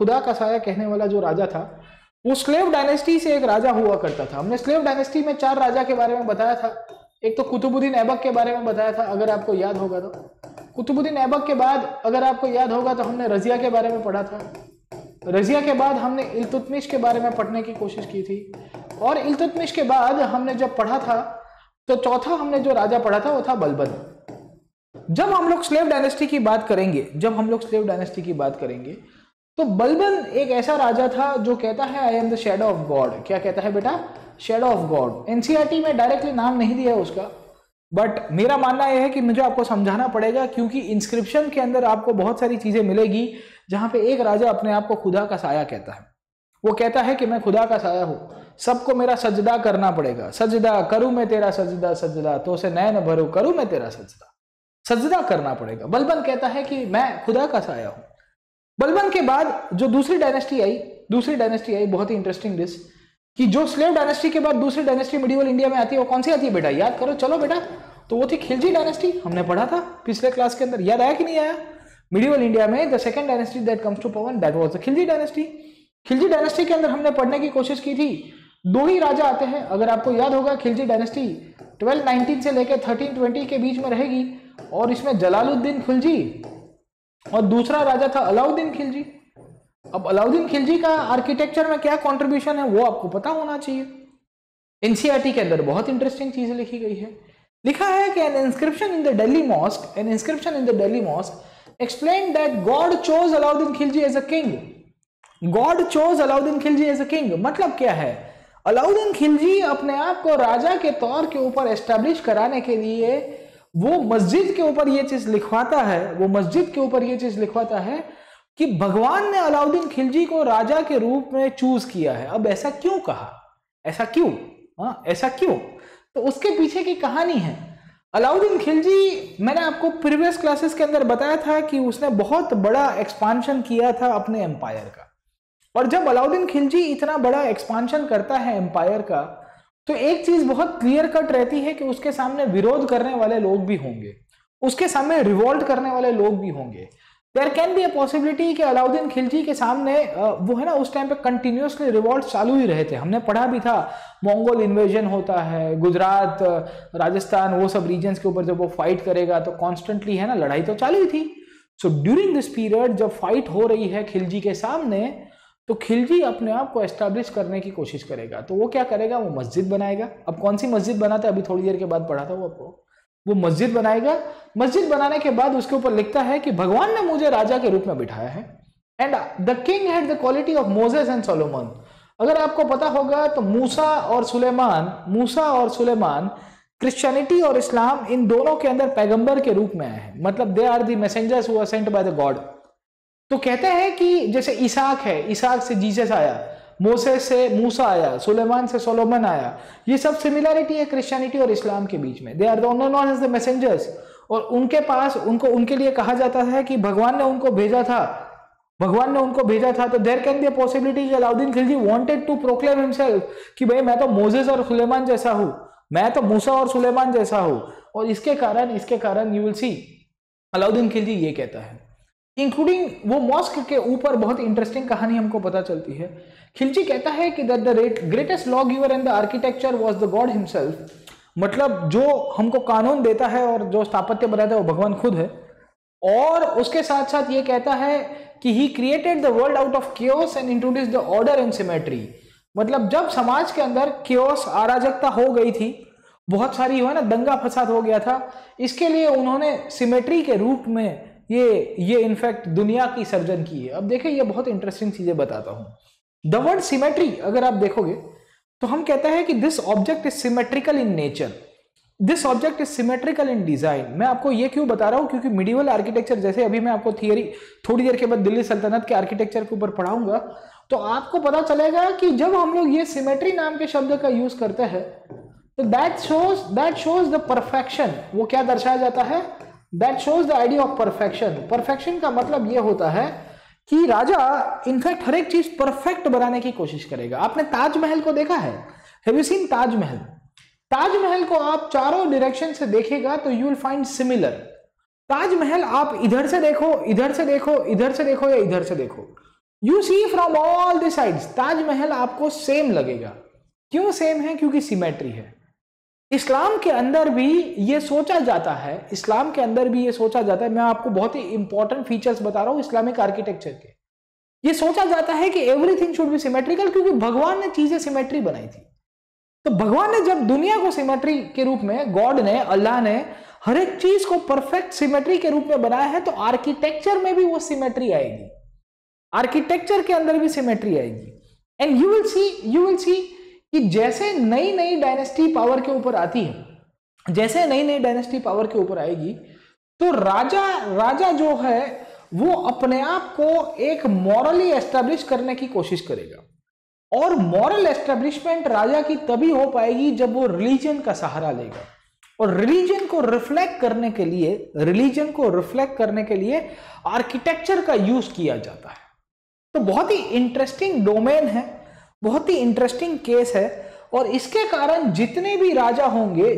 था, वो स्लेव डायनेस्टी से एक राजा हुआ करता था। हमने स्लेव डायनेस्टी में 4 राजा के बारे में बताया था। एक तो कुतुबुद्दीन ऐबक के बारे में बताया था, अगर आपको याद होगा तो। कुतुबुद्दीन ऐबक के बाद अगर आपको याद होगा तो हमने रजिया के बारे में पढ़ा था। रजिया के बाद हमने इल्तुतमिश के बारे में पढ़ने की कोशिश की थी, और इल्तुतमिश के बाद हमने जब पढ़ा था तो चौथा हमने जो राजा पढ़ा था वो था बलबन। जब हम लोग स्लेव डायनेस्टी की बात करेंगे तो बलबन एक ऐसा राजा था जो कहता है I am the shadow of god. क्या कहता है बेटा? Shadow of god. एनसीईआरटी में डायरेक्टली नाम नहीं दिया है उसका, बट मेरा मानना यह है कि मुझे आपको समझाना पड़ेगा, क्योंकि इंस्क्रिप्शन के अंदर आपको बहुत सारी चीजें मिलेगी जहां पे एक राजा अपने आप को खुदा का साया कहता है। वो कहता है कि मैं खुदा का साया हूं, सबको मेरा सजदा करना पड़ेगा। सजदा करूं मैं तेरा सजदा तो से नैन भरो करूं मैं तेरा सजदा करना पड़ेगा। बलबन कहता है कि मैं खुदा का साया हूं। बलबन के बाद जो दूसरी डायनेस्टी आई, बहुत ही इंटरेस्टिंग डिश, कि जो स्लेव डायनेस्टी के बाद दूसरी डायनेस्टी मिडिवल इंडिया में आती है, वो कौन सी आती है बेटा? याद करो, चलो बेटा। तो वो थी खिलजी डायनेस्टी। हमने पढ़ा था पिछले क्लास के अंदर, याद आया कि नहीं आया? मिडिवल इंडिया में the second dynasty that comes to power, that was the Khilji dynasty. Khilji dynasty के अंदर हमने पढ़ने की कोशिश की थी दो ही राजा आते हैं, अगर आपको याद होगा खिलजी डायनेस्टी 1219 से लेकर 1320 के बीच में रहेगी, और इसमें जलालुद्दीन खिलजी और दूसरा राजा था अलाउद्दीन खिलजी। अब अलाउद्दीन खिलजी का आर्किटेक्चर में क्या कंट्रीब्यूशन है वो आपको पता होना चाहिए। एनसीईआरटी के अंदर बहुत इंटरेस्टिंग चीजें लिखी गई है। लिखा है कि an inscription in the Delhi mosque explain that god chose Alauddin Khilji as a king. God chose Alauddin Khilji as a king मतलब क्या है? अलाउद्दीन खिलजी अपने आप को राजा के तौर के ऊपर एस्टेब्लिश कराने के लिए वो मस्जिद के ऊपर ये चीज लिखवाता है कि भगवान ने अलाउद्दीन खिलजी को राजा के रूप में चूज किया है। अब ऐसा क्यों कहा, ऐसा क्यों? तो उसके पीछे की कहानी है। अलाउद्दीन खिलजी, मैंने आपको प्रीवियस क्लासेस के अंदर बताया था कि उसने बहुत बड़ा एक्सपांशन किया था अपने एम्पायर का, और जब अलाउद्दीन खिलजी इतना बड़ा एक्सपांशन करता है एम्पायर का, तो एक चीज बहुत क्लियर कट रहती है कि उसके सामने विरोध करने वाले लोग भी होंगे, उसके सामने रिवोल्ट करने वाले लोग भी होंगे। There can be a possibility कि अलाउद्दीन खिलजी के सामने वो है ना, उस टाइम पे कंटिन्यूअसली रिवोल्ट चालू ही रहे थे। हमने पढ़ा भी था, मंगोल इन्वेजन होता है, गुजरात, राजस्थान, वो सब रीजन्स के ऊपर जब वो फाइट करेगा तो कॉन्स्टेंटली है ना लड़ाई तो चालू ही थी। सो ड्यूरिंग दिस पीरियड जब फाइट हो रही है खिलजी के सामने, तो खिलजी अपने आप को एस्टैब्लिश करने की कोशिश करेगा। तो वो क्या करेगा? वो मस्जिद बनाएगा। अब कौन सी मस्जिद बनाता है, अभी थोड़ी देर के बाद पढ़ा था वो आपको। वो मस्जिद बनाएगा। मस्जिद बनाने के बाद उसके ऊपर लिखता है कि भगवान ने मुझे राजा के रूप में बिठाया है, and the king had the quality of Moses and Solomon. अगर आपको पता होगा तो मूसा और सुलेमान क्रिश्चियनिटी और इस्लाम इन दोनों के अंदर पैगंबर के रूप में आए हैं, मतलब they are the messengers who are sent by the god. तो कहते हैं कि जैसे इसाक है, इसाक से जीसस आया, मोसेस से मूसा आया, सुलेमान से सोलोमन आया, ये सब सिमिलरिटी है क्रिश्चियनिटी और इस्लाम के बीच में। They are known as the messengers, और उनके पास उनके लिए कहा जाता है कि भगवान ने उनको भेजा था। तो there can be a possibility कि Alauddin Khilji wanted to proclaim himself कि भाई मैं तो मोसेस और सुलेमान जैसा हूं, मैं तो मूसा और सुलेमान जैसा हूं, और इसके कारण you will see Alauddin Khilji ये कहता है। इंक्लूडिंग वो मॉस्क के ऊपर बहुत इंटरेस्टिंग कहानी हमको पता चलती है। खिलजी कहता है कि that the greatest law giver in the architecture was the god himself, मतलब जो हमको कानून देता है और जो स्थापत्य बनाता है वो भगवान खुद है। और उसके साथ साथ ये कहता है कि he created the world out of chaos and introduced the order and symmetry. मतलब जब समाज के अंदर chaos, अराजकता हो गई थी, बहुत सारी है ना दंगा फसाद हो गया था, इसके लिए उन्होंने सिमेट्री के रूप में ये इनफैक्ट दुनिया की सर्जन की है। अब देखिए ये बहुत इंटरेस्टिंग चीजें बताता हूं। द वर्ड सिमेट्री अगर आप देखोगे तो हम कहते हैं कि this object is symmetrical in nature, this object is symmetrical in design. मैं आपको ये क्यों बता रहा हूं, क्योंकि मिडिवल आर्किटेक्चर, जैसे अभी मैं आपको थियरी थोड़ी देर के बाद दिल्ली सल्तनत के आर्किटेक्चर के ऊपर पढ़ाऊंगा, तो आपको पता चलेगा कि जब हम लोग ये सिमेट्री नाम के शब्द का यूज करते हैं तो दैट शोज द परफेक्शन। वो क्या दर्शाया जाता है? That shows the idea of perfection. Perfection का मतलब ये होता है कि राजा इनफैक्ट हर एक चीज परफेक्ट बनाने की कोशिश करेगा। आपने ताजमहल को देखा है? Have you seen Taj Mahal? Taj Mahal को आप चारों डायरेक्शन से देखेगा तो you will find similar. Taj Mahal आप इधर से देखो, इधर से देखो, इधर से देखो या इधर से देखो, you see from all the sides, Taj Mahal आपको सेम लगेगा। क्यों सेम है? क्योंकि सिमेट्री है। इस्लाम के अंदर भी ये सोचा जाता है, मैं आपको बहुत ही इंपॉर्टेंट फीचर्स बता रहा हूं इस्लामिक आर्किटेक्चर के। ये सोचा जाता है कि एवरीथिंग शुड बी सिमेट्रिकल, क्योंकि भगवान ने चीजें सिमेट्री बनाई थी। तो भगवान ने जब दुनिया को सिमेट्री के रूप में, गॉड ने, अल्लाह ने हर एक चीज को परफेक्ट सिमेट्री के रूप में बनाया है, तो आर्किटेक्चर में भी वो सिमेट्री आएगी, आर्किटेक्चर के अंदर भी सिमेट्री आएगी। एंड यू विल सी कि जैसे नई नई डायनेस्टी पावर के ऊपर आती है, जैसे नई नई डायनेस्टी पावर के ऊपर आएगी, तो राजा जो है वो अपने आप को एक मॉरली एस्टेब्लिश करने की कोशिश करेगा। और मॉरल एस्टेब्लिशमेंट राजा की तभी हो पाएगी जब वो रिलीजन का सहारा लेगा। और रिलीजन को रिफ्लेक्ट करने के लिए आर्किटेक्चर का यूज किया जाता है। तो बहुत ही इंटरेस्टिंग डोमेन है, बहुत ही इंटरेस्टिंग केस है। और इसके कारण जितने भी राजा होंगे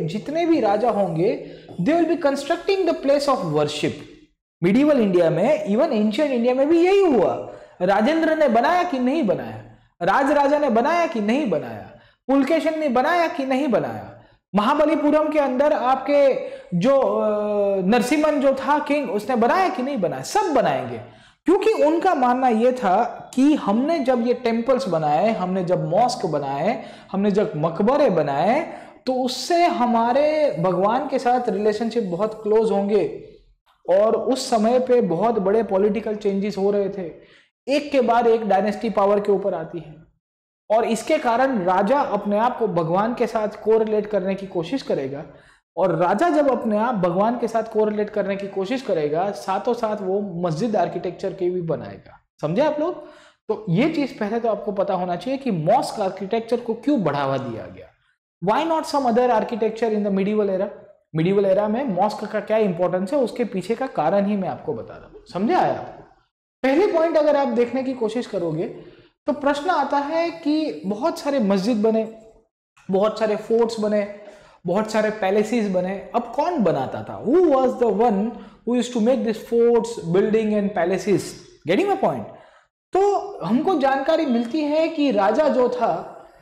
they will be constructing the place of worship. Medieval India में, इवन एंशिएंट इंडिया में भी यही हुआ। राजेंद्र ने बनाया कि नहीं बनाया, राजराजा ने बनाया कि नहीं बनाया, पुलकेशिन ने बनाया कि नहीं बनाया? महाबलीपुरम के अंदर आपके जो नरसिम्हन जो था किंग, उसने बनाया कि नहीं बनाया? सब बनाएंगे, क्योंकि उनका मानना यह था कि हमने जब ये टेम्पल्स बनाए, हमने जब मॉस्क बनाए, हमने जब मकबरे बनाए, तो उससे हमारे भगवान के साथ रिलेशनशिप बहुत क्लोज होंगे। और उस समय पे बहुत बड़े पॉलिटिकल चेंजेस हो रहे थे, एक के बाद एक डायनेस्टी पावर के ऊपर आती है, और इसके कारण राजा अपने आप को भगवान के साथ कोरिलेट करने की कोशिश करेगा। और राजा जब अपने आप भगवान के साथ कोरिलेट करने की कोशिश करेगा, साथों साथ वो मस्जिद आर्किटेक्चर के भी बनाएगा। समझे आप लोग? तो ये चीज पहले तो आपको पता होना चाहिए कि मॉस्क आर्किटेक्चर को क्यों बढ़ावा दिया गया। Why not some other architecture in the medieval era? Medieval era में मॉस्क का क्या इंपॉर्टेंस है, उसके पीछे का कारण ही मैं आपको बता रहा हूं। समझे आया आपको? पहले पॉइंट अगर आप देखने की कोशिश करोगे तो प्रश्न आता है कि बहुत सारे मस्जिद बने, बहुत सारे फोर्ट्स बने, बहुत सारे पैलेसेस बने। अब कौन बनाता था? Who was the one who used to make this forts, building and palaces? Getting my point? तो हमको जानकारी मिलती है कि राजा जो था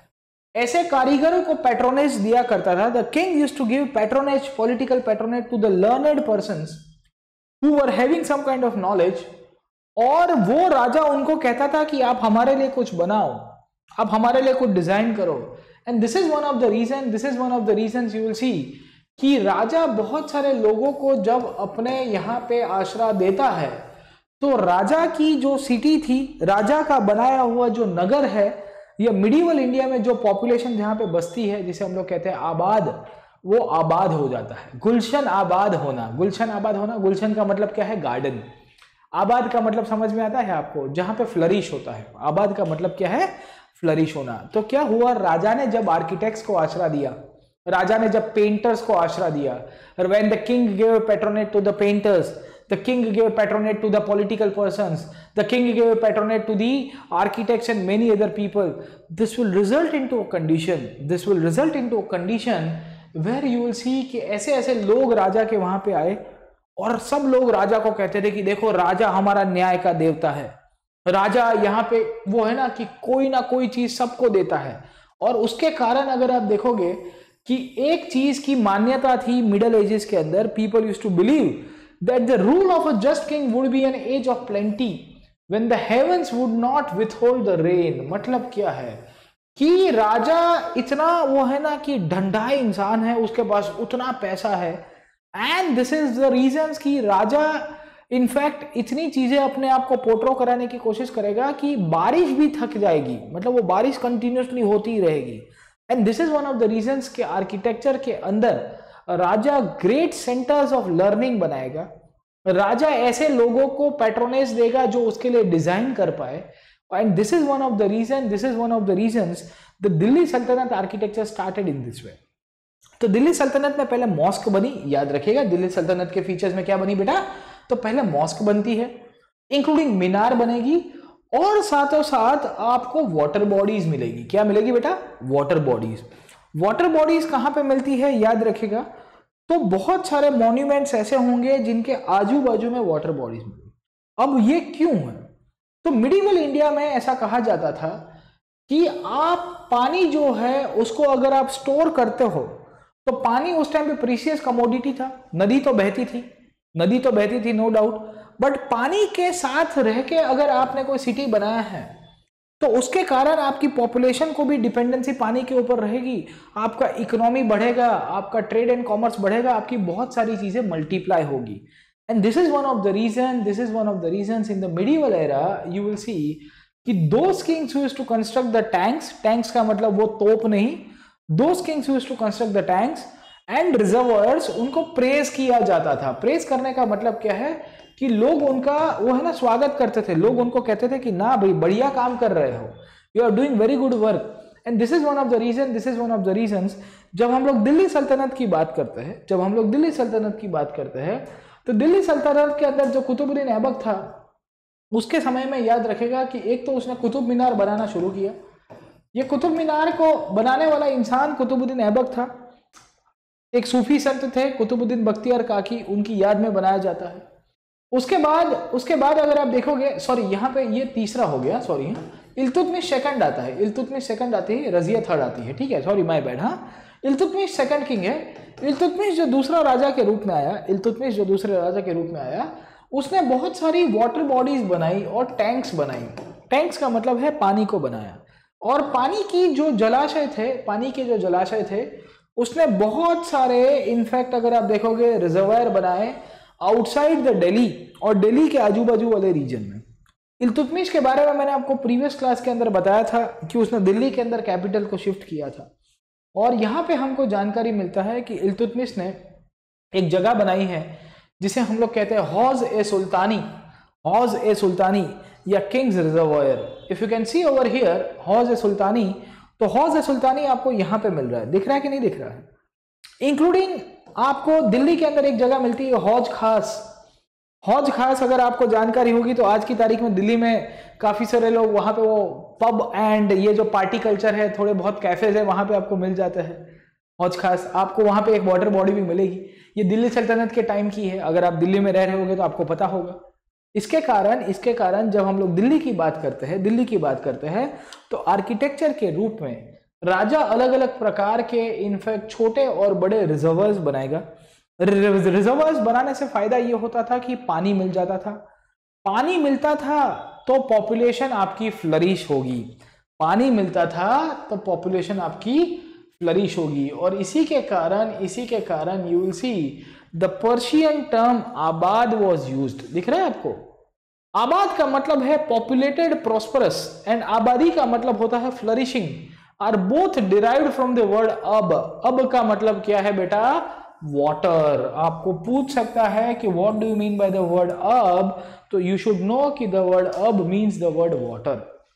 ऐसे कारीगरों को पैट्रोनेज दिया करता था। The king used to give patronage, political patronage to the learned persons who were having some kind of knowledge, और वो राजा उनको कहता था कि आप हमारे लिए कुछ बनाओ, आप हमारे लिए कुछ डिजाइन करो। And this is one of the reasons you will see कि राजा बहुत सारे लोगों को जब अपने यहाँ पे आश्रय देता है, तो राजा की जो सिटी थी, राजा का बनाया हुआ जो नगर है, या मिडिवल इंडिया में जो पॉपुलेशन जहाँ पे बसती है, जिसे हम लोग कहते हैं आबाद, वो आबाद हो जाता है। गुलशन आबाद होना, गुलशन आबाद होना, गुलशन का मतलब क्या है? गार्डन। आबाद का मतलब समझ में आता है आपको? जहां पे फ्लरिश होता है। आबाद का मतलब क्या है? फ्लरिश होना। तो क्या हुआ, राजा ने जब आर्किटेक्ट्स को आश्रय दिया, राजा ने जब पेंटर्स को आश्रय दिया, when the king give patronage to the painters, the king gave patronage to the political persons, the king gave patronage to the architects and many other people, this will result into a condition where you will see कि ऐसे ऐसे लोग राजा के वहां पे आए, और सब लोग राजा को कहते थे कि देखो राजा हमारा न्याय का देवता है, राजा यहाँ पे वो है ना कि कोई ना कोई चीज सबको देता है। और उसके कारण अगर आप देखोगे कि एक चीज की मान्यता थी मिडल एजेस के अंदर, people used to believe that the rule of a just king would be an age of plenty when the heavens would not withhold the rain। मतलब क्या है कि राजा इतना वो है ना कि ढंढाई इंसान है, उसके पास उतना पैसा है, and this is the reasons कि राजा इनफैक्ट इतनी चीजें अपने आप को पोर्ट्रो कराने की कोशिश करेगा कि बारिश भी थक जाएगी, मतलब वो बारिश कंटिन्यूसली होती ही रहेगी। And this is one of the reasons के आर्किटेक्चर के अंदर राजा ग्रेट सेंटर्स ऑफ लर्निंग बनाएगा, राजा ऐसे लोगों को पैट्रोनेज देगा जो उसके लिए डिजाइन कर पाए। And this is one of the reasons the Delhi Sultanate architecture started in this way. तो दिल्ली सल्तनत में पहले मॉस्क बनी, याद रखिएगा दिल्ली सल्तनत के फीचर्स में क्या बनी बेटा? तो पहले मॉस्क बनती है, इंक्लूडिंग मीनार बनेगी, और साथों साथ आपको वाटर बॉडीज मिलेगी। क्या मिलेगी बेटा? Water bodies. वाटर बॉडीज कहां पे मिलती है याद रखिएगा? तो बहुत सारे मॉन्यूमेंट्स ऐसे होंगे जिनके आजू बाजू में वाटर बॉडीज मिलेंगी। अब ये क्यों है? तो मिडिवल इंडिया में ऐसा कहा जाता था कि आप पानी जो है उसको अगर आप स्टोर करते हो, तो पानी उस टाइम पे प्रीशियस कमोडिटी था। नदी तो बहती थी नो डाउट, बट पानी के साथ रह के अगर आपने कोई सिटी बनाया है तो उसके कारण आपकी पॉपुलेशन को भी डिपेंडेंसी पानी के ऊपर रहेगी, आपका इकोनॉमी बढ़ेगा, आपका ट्रेड एंड कॉमर्स बढ़ेगा, आपकी बहुत सारी चीजें मल्टीप्लाई होगी। And this is one of the reasons in the medieval era you will see कि those kings used to construct the tanks का मतलब वो तोप नहीं, those kings used to construct the tanks and reservoirs, उनको praise किया जाता था। प्रेज करने का मतलब क्या है कि लोग उनका वो है ना स्वागत करते थे, लोग उनको कहते थे कि ना भाई बढ़िया काम कर रहे हो, you are doing very good work. And this is one of the reasons जब हम लोग दिल्ली सल्तनत की बात करते हैं, तो दिल्ली सल्तनत के अंदर जो कुतुबुद्दीन ऐबक था, उसके समय में याद रखेगा कि एक तो उसने कुतुब मीनार बनाना शुरू किया। ये कुतुब मीनार को बनाने वाला इंसान कुतुबुद्दीन ऐबक था, एक सूफी संत थे कुतुबुद्दीन बख्तियार काकी, उनकी याद में बनाया जाता है। उसके बाद अगर आप देखोगे, सॉरी यहाँ पे ये तीसरा हो गया, सॉरी इल्तुतमिश सेकंड आता है, इल्तुतमिश सेकंड आती है, रजिया थर्ड आती है, ठीक है, सॉरी माय बैड। हाँ, इल्तुतमिश सेकंड किंग है। इल्तुतमिश जो दूसरा राजा के रूप में आया, इल्तुतमिश जो दूसरे राजा के रूप में आया, उसने बहुत सारी वाटर बॉडीज बनाई और टैंक्स बनाई। टैंक्स का मतलब है पानी को बनाया, और पानी की जो जलाशय थे, पानी के जो जलाशय थे, उसने बहुत सारे, इनफैक्ट अगर आप देखोगे, रिजर्वायर बनाए आउटसाइड द दिल्ली और दिल्ली के आजू बाजू वाले रीजन में। इल्तुतमिश के बारे में मैंने आपको प्रीवियस क्लास के अंदर बताया था कि उसने दिल्ली के अंदर कैपिटल को शिफ्ट किया था, और यहाँ पे हमको जानकारी मिलता है कि इल्तुतमिश ने एक जगह बनाई है जिसे हम लोग कहते हैं हौज ए सुल्तानी, हौज ए सुल्तानी या kings reservoir. If you can see over here Hauz e सुल्तानी, तो हौज ए सुल्तानी आपको यहाँ पे मिल रहा है, दिख रहा है कि नहीं दिख रहा है। इंक्लूडिंग आपको दिल्ली के अंदर एक जगह मिलती है हौज खास। हौज खास अगर आपको जानकारी होगी तो आज की तारीख में दिल्ली में काफी सारे लोग वहां पे वो पब एंड ये जो पार्टी कल्चर है, थोड़े बहुत कैफेज है, वहां पे आपको मिल जाता है हौज खास। आपको वहां पे एक वाटर बॉडी भी मिलेगी, ये दिल्ली सल्तनत के टाइम की है, अगर आप दिल्ली में रह रहे होगे तो आपको पता होगा। इसके कारण जब हम लोग दिल्ली की बात करते हैं तो आर्किटेक्चर के रूप में राजा अलग अलग प्रकार के इनफैक्ट छोटे और बड़े रिजर्वर्स बनाएगा। रिजर्वर्स बनाने से फायदा ये होता था कि पानी मिल जाता था, पानी मिलता था तो पॉपुलेशन आपकी फ्लरिश होगी, पानी मिलता था तो पॉपुलेशन आपकी फ्लरिश होगी। और इसी के कारण you will see the Persian term abad was used. दिख रहा है आपको, आबाद का मतलब है पॉपुलेटेड प्रॉस्परस एंड आबादी का मतलब होता है flourishing, are both derived from the word ab. अब का मतलब क्या है बेटा, वाटर। आपको पूछ सकता है कि what do you mean by the word ab, तो यू शुड नो कि the word ab means the word water.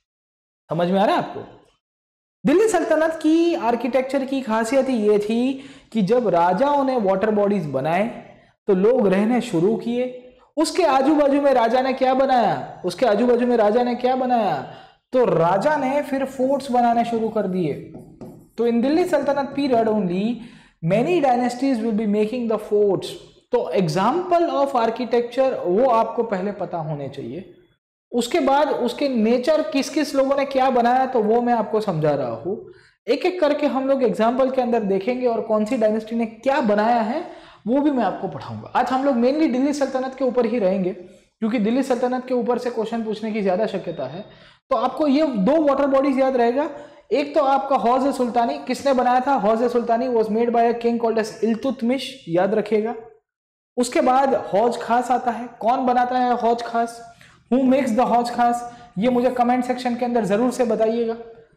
समझ में आ रहा है आपको। दिल्ली सल्तनत की आर्किटेक्चर की खासियत ये थी कि जब राजाओं ने वाटर बॉडीज बनाए तो लोग रहने शुरू किए। उसके आजू बाजू में राजा ने क्या बनाया, तो राजा ने फिर फोर्ट्स बनाने शुरू कर दिए। तो in Delhi Sultanate period only many dynasties will be making the forts। तो एग्जाम्पल ऑफ आर्किटेक्चर वो आपको पहले पता होने चाहिए। उसके बाद उसके नेचर, किस किस लोगों ने क्या बनाया, तो वो मैं आपको समझा रहा हूं। एक एक करके हम लोग एग्जाम्पल के अंदर देखेंगे और कौन सी डायनेस्टी ने क्या बनाया है वो भी मैं आपको पढ़ाऊंगा। आज हम लोग मेनली दिल्ली सल्तनत के ऊपर ही रहेंगे क्योंकि दिल्ली सल्तनत के ऊपर से क्वेश्चन पूछने की ज्यादा शक्यता है। तो आपको ये दो वाटर बॉडीज याद रहेगा। एक तो आपका हौज ए सुल्तानी, किसने बनाया था, Hauz e Sultani was made by a king called as Iltutmish, याद रखिएगा। उसके बाद हौज खास आता है, कौन बनाता है हौज खास, हु मेक्स द हौज खास, ये मुझे कमेंट सेक्शन के अंदर जरूर से बताइएगा,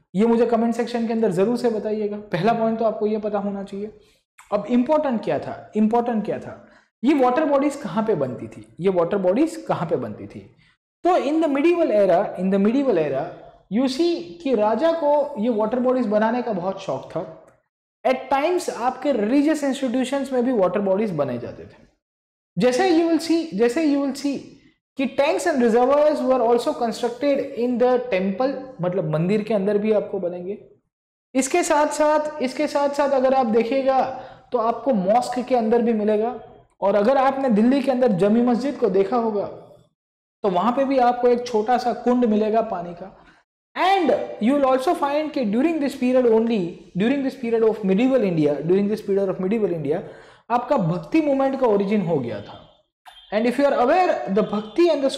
पहला पॉइंट तो आपको ये पता होना चाहिए। अब इंपॉर्टेंट क्या था, ये वाटर बॉडीज कहां पे बनती थी, तो in the medieval era you see कि राजा को ये वाटर बॉडीज बनाने का बहुत शौक था। एट टाइम्स आपके रिलीजियस इंस्टीट्यूशंस में भी वाटर बॉडीज बने जाते थे। जैसे यू विल सी कि tanks and reservoirs were also constructed in the temple, मतलब मंदिर के अंदर भी आपको बनेंगे। इसके साथ साथ अगर आप देखिएगा तो आपको मॉस्क के अंदर भी मिलेगा। और अगर आपने दिल्ली के अंदर जमी मस्जिद को देखा होगा तो वहां पे भी आपको एक छोटा सा कुंड मिलेगा पानी का। And you will also find कि during this period of medieval India, आपका भक्ति मूवमेंट का ओरिजिन हो गया था। And if you are aware, the Bhakti and the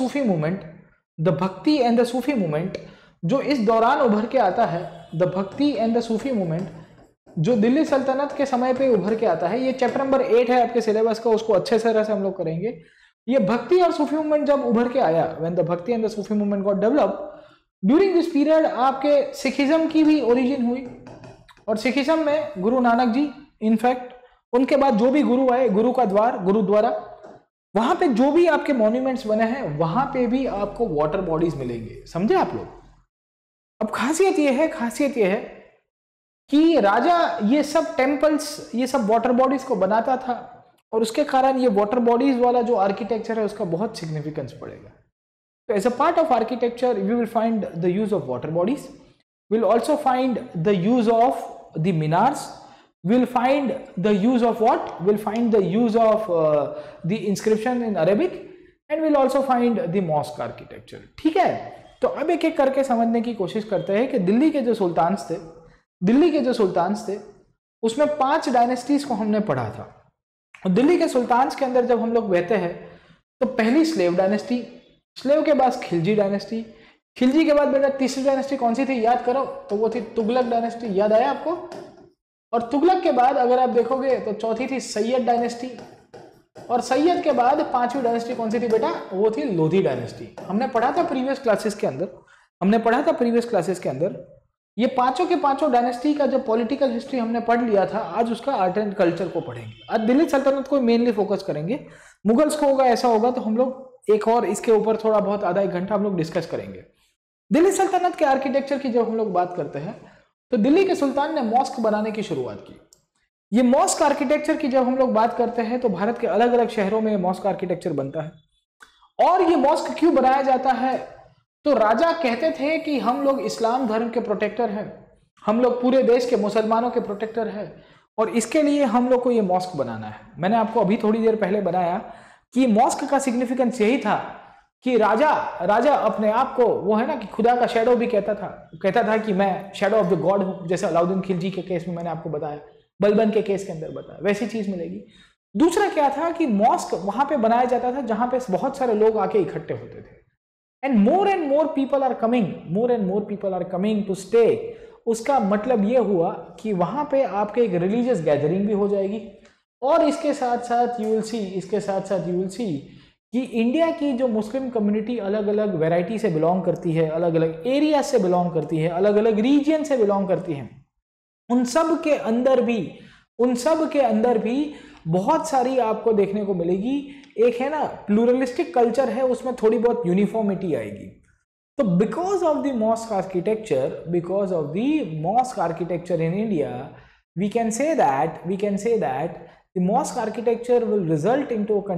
Sufi movement जो इस दौरान उभर के आता है, the Bhakti and the Sufi movement जो दिल्ली सल्तनत के समय पे उभर के आता है, ये चैप्टर नंबर 8 है आपके सिलेबस का, उसको अच्छे तरह से हम लोग करेंगे। ये भक्ति और सूफी मूवमेंट जब उभर के आया, when the Bhakti and the Sufi movement got developed, during this period आपके सिखिज्म की भी ओरिजिन हुई। और सिखिज्म में गुरु नानक जी, इनफैक्ट उनके बाद जो भी गुरु आए, गुरुद्वारा, वहां पे जो भी आपके मॉन्यूमेंट्स बने हैं वहां पे भी आपको वाटर बॉडीज मिलेंगे। समझे आप लोग। अब खासियत ये है कि राजा ये सब टेम्पल्स, ये सब वाटर बॉडीज को बनाता था और उसके कारण ये वाटर बॉडीज वाला जो आर्किटेक्चर है उसका बहुत सिग्निफिकेंस पड़ेगा। So as a part of architecture, we will find the use of water bodies. We'll also find the use of the minars. We'll find the use of what? We'll find the use of the inscription in Arabic, and we'll also find the mosque architecture. ठीक है। तो अब एक एक करके समझने की कोशिश करते हैं कि दिल्ली के जो सुल्तान्स थे उसमें 5 डायनेस्टीज को हमने पढ़ा था। और दिल्ली के सुल्तान्स के अंदर जब हम लोग बहते हैं तो पहली स्लेव डायनेस्टी, स्लेव के बाद खिलजी डायनेस्टी, खिलजी के बाद बेटा तीसरी डायनेस्टी कौन सी थी याद करो, तो वो थी तुगलक डायनेस्टी, याद आया आपको। और तुगलक के बाद अगर आप देखोगे तो चौथी थी सैयद डायनेस्टी, और सैयद के बाद 5वीं डायनेस्टी कौन सी थी बेटा, वो थी लोधी डायनेस्टी। हमने पढ़ा था प्रीवियस क्लासेस के अंदर, ये पांचों के पांचों डायनेस्टी का जो पॉलिटिकल हिस्ट्री हमने पढ़ लिया था, आज उसका आर्ट एंड कल्चर को पढ़ेंगे। आज दिल्ली सल्तनत को मेनली फोकस करेंगे, मुगल्स को होगा ऐसा होगा तो हम लोग एक और इसके ऊपर थोड़ा बहुत आधा एक घंटा हम लोग डिस्कस करेंगे। दिल्ली सल्तनत के आर्किटेक्चर की जब हम लोग बात करते हैं तो दिल्ली के सुल्तान ने मॉस्क बनाने की शुरुआत की। ये मॉस्क आर्किटेक्चर की जब हम लोग बात करते हैं तो भारत के अलग अलग शहरों में मॉस्क आर्किटेक्चर बनता है। और ये मॉस्क क्यों बनाया जाता है, तो राजा कहते थे कि हम लोग इस्लाम धर्म के प्रोटेक्टर हैं, हम लोग पूरे देश के मुसलमानों के प्रोटेक्टर हैं, और इसके लिए हम लोग को ये मॉस्क बनाना है। मैंने आपको अभी थोड़ी देर पहले बताया कि मॉस्क का सिग्निफिकेंस यही था कि राजा अपने आप को, वो है ना कि खुदा का शैडो भी कहता था कि मैं शैडो ऑफ द गॉड हूं, जैसे अलाउद्दीन खिलजी के केस में मैंने आपको बताया, बलबन के केस के अंदर बताया, वैसी चीज मिलेगी। दूसरा क्या था कि मॉस्क वहां पे बनाया जाता था जहां पे बहुत सारे लोग आके इकट्ठे होते थे, and more people are coming to stay. उसका मतलब ये हुआ कि वहां पे आपके एक रिलीजियस गैदरिंग भी हो जाएगी, और इसके साथ साथ यू विल सी कि इंडिया की जो मुस्लिम कम्युनिटी अलग अलग वैरायटी से बिलोंग करती है, अलग अलग एरिया से बिलोंग करती है, अलग अलग रीजन से बिलोंग करती है, उन सब के अंदर भी बहुत सारी आपको देखने को मिलेगी, एक है ना प्लूरलिस्टिक कल्चर है, उसमें थोड़ी बहुत यूनिफॉर्मिटी आएगी। तो because of the mosque architecture in India, we can say that the mosque architecture will result into a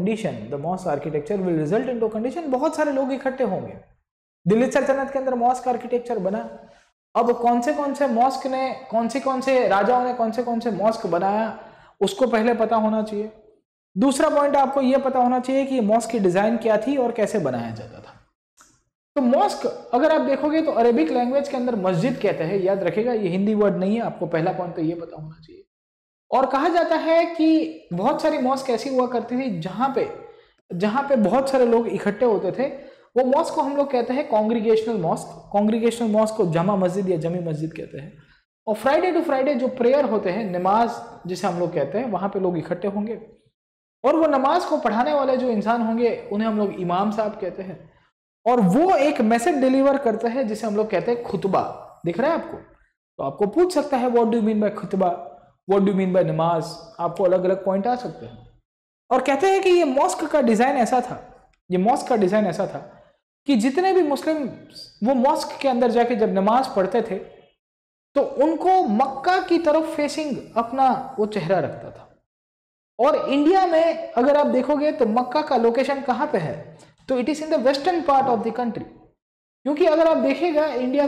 condition, बहुत सारे लोग इकट्ठे होंगे। दिल्ली सल्तनत के अंदर मॉस्क आर्किटेक्चर बना। अब कौन से मॉस्क ने, कौन से राजाओं ने कौन से मॉस्क बनाया, उसको पहले पता होना चाहिए। दूसरा पॉइंट आपको यह पता होना चाहिए कि मॉस्क की डिजाइन क्या थी और कैसे बनाया जाता था। तो मॉस्क अगर आप देखोगे तो अरेबिक लैंग्वेज के अंदर मस्जिद कहते हैं, याद रखेगा, ये हिंदी वर्ड नहीं है, आपको पहला पॉइंट तो ये पता होना चाहिए। और कहा जाता है कि बहुत सारी मॉस्क ऐसी हुआ करती थी जहां पे बहुत सारे लोग इकट्ठे होते थे, वो मॉस्क को हम लोग कहते हैं कॉन्ग्रीगेशनल मॉस्क को जमा मस्जिद या जमी मस्जिद कहते हैं। और फ्राइडे टू फ्राइडे जो प्रेयर होते हैं, नमाज जिसे हम लोग कहते हैं, वहां पे लोग इकट्ठे होंगे, और वो नमाज को पढ़ाने वाले जो इंसान होंगे उन्हें हम लोग इमाम साहब कहते हैं, और वो एक मैसेज डिलीवर करते हैं जिसे हम लोग कहते हैं खुतबा। दिख रहा है आपको? तो आपको पूछ सकता है what do you mean by khutba, what do you mean by namaz, आपको अलग अलग पॉइंट आ सकते हैं। और कहते हैं कि ये मॉस्क का डिजाइन ऐसा था कि जितने भी मुस्लिम वो मॉस्क के अंदर जाके जब नमाज पढ़ते थे तो उनको मक्का की तरफ फेसिंग अपना वो चेहरा रखता था। और इंडिया में अगर आप देखोगे तो मक्का का लोकेशन कहां पे है, तो it is in the western part of the country. क्योंकि अगर आप देखेगा इंडिया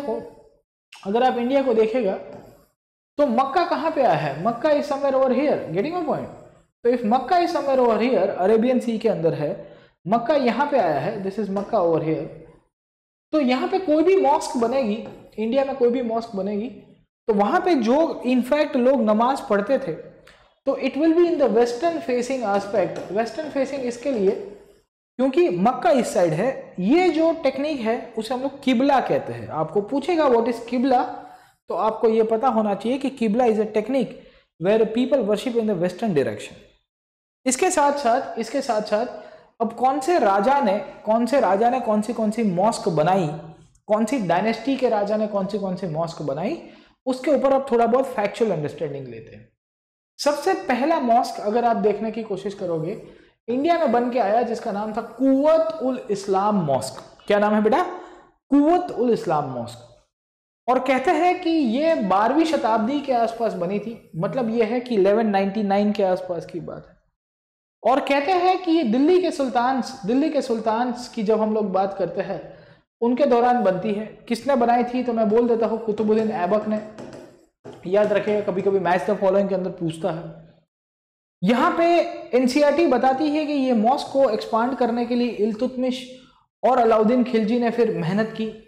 को देखेगा तो मक्का कहां पे आया है, Mecca is somewhere over here, getting my point. तो if Mecca is somewhere over here, Arabian sea के अंदर है, मक्का यहां पे आया है, this is Mecca over here. तो यहां पे कोई भी मॉस्क बनेगी, इंडिया में कोई भी मॉस्क बनेगी, तो वहां पे जो इनफैक्ट लोग नमाज पढ़ते थे तो it will be in the western facing aspect. Western facing इसके लिए क्योंकि मक्का इस साइड है। ये जो टेक्निक है उसे हम लोग किबला कहते हैं। आपको पूछेगा व्हाट इज किबला, तो आपको ये पता होना चाहिए कि qibla is a technique where people worship in the western direction. इसके साथ साथ अब कौन से राजा ने कौन सी मॉस्क बनाई, कौन सी डायनेस्टी के राजा ने कौन सी मॉस्क बनाई, उसके ऊपर आप थोड़ा बहुत फैक्चुअल अंडरस्टैंडिंग लेते हैं। सबसे पहला मॉस्क अगर आप देखने की कोशिश करोगे इंडिया में बन के आया, जिसका नाम था कुव्वत उल इस्लाम मॉस्क। क्या नाम है बेटा? कुव्वत उल इस्लाम मॉस्क। और कहते हैं कि ये 12वीं शताब्दी के आसपास बनी थी, मतलब ये है कि 1199 के आसपास की बात है। और कहते हैं कि ये दिल्ली के सुल्तान्स की जब हम लोग बात करते हैं उनके दौरान बनती है। किसने बनाई थी, तो मैं बोल देता हूँ, कुतुबुद्दीन ऐबक ने। याद रखिएगा, कभी कभी मैच द फॉलोइंग के अंदर पूछता है। यहां पे एनसीईआरटी बताती है कि ये मॉस्क को एक्सपांड करने के लिए इल्तुतमिश और अलाउद्दीन खिलजी ने फिर मेहनत की।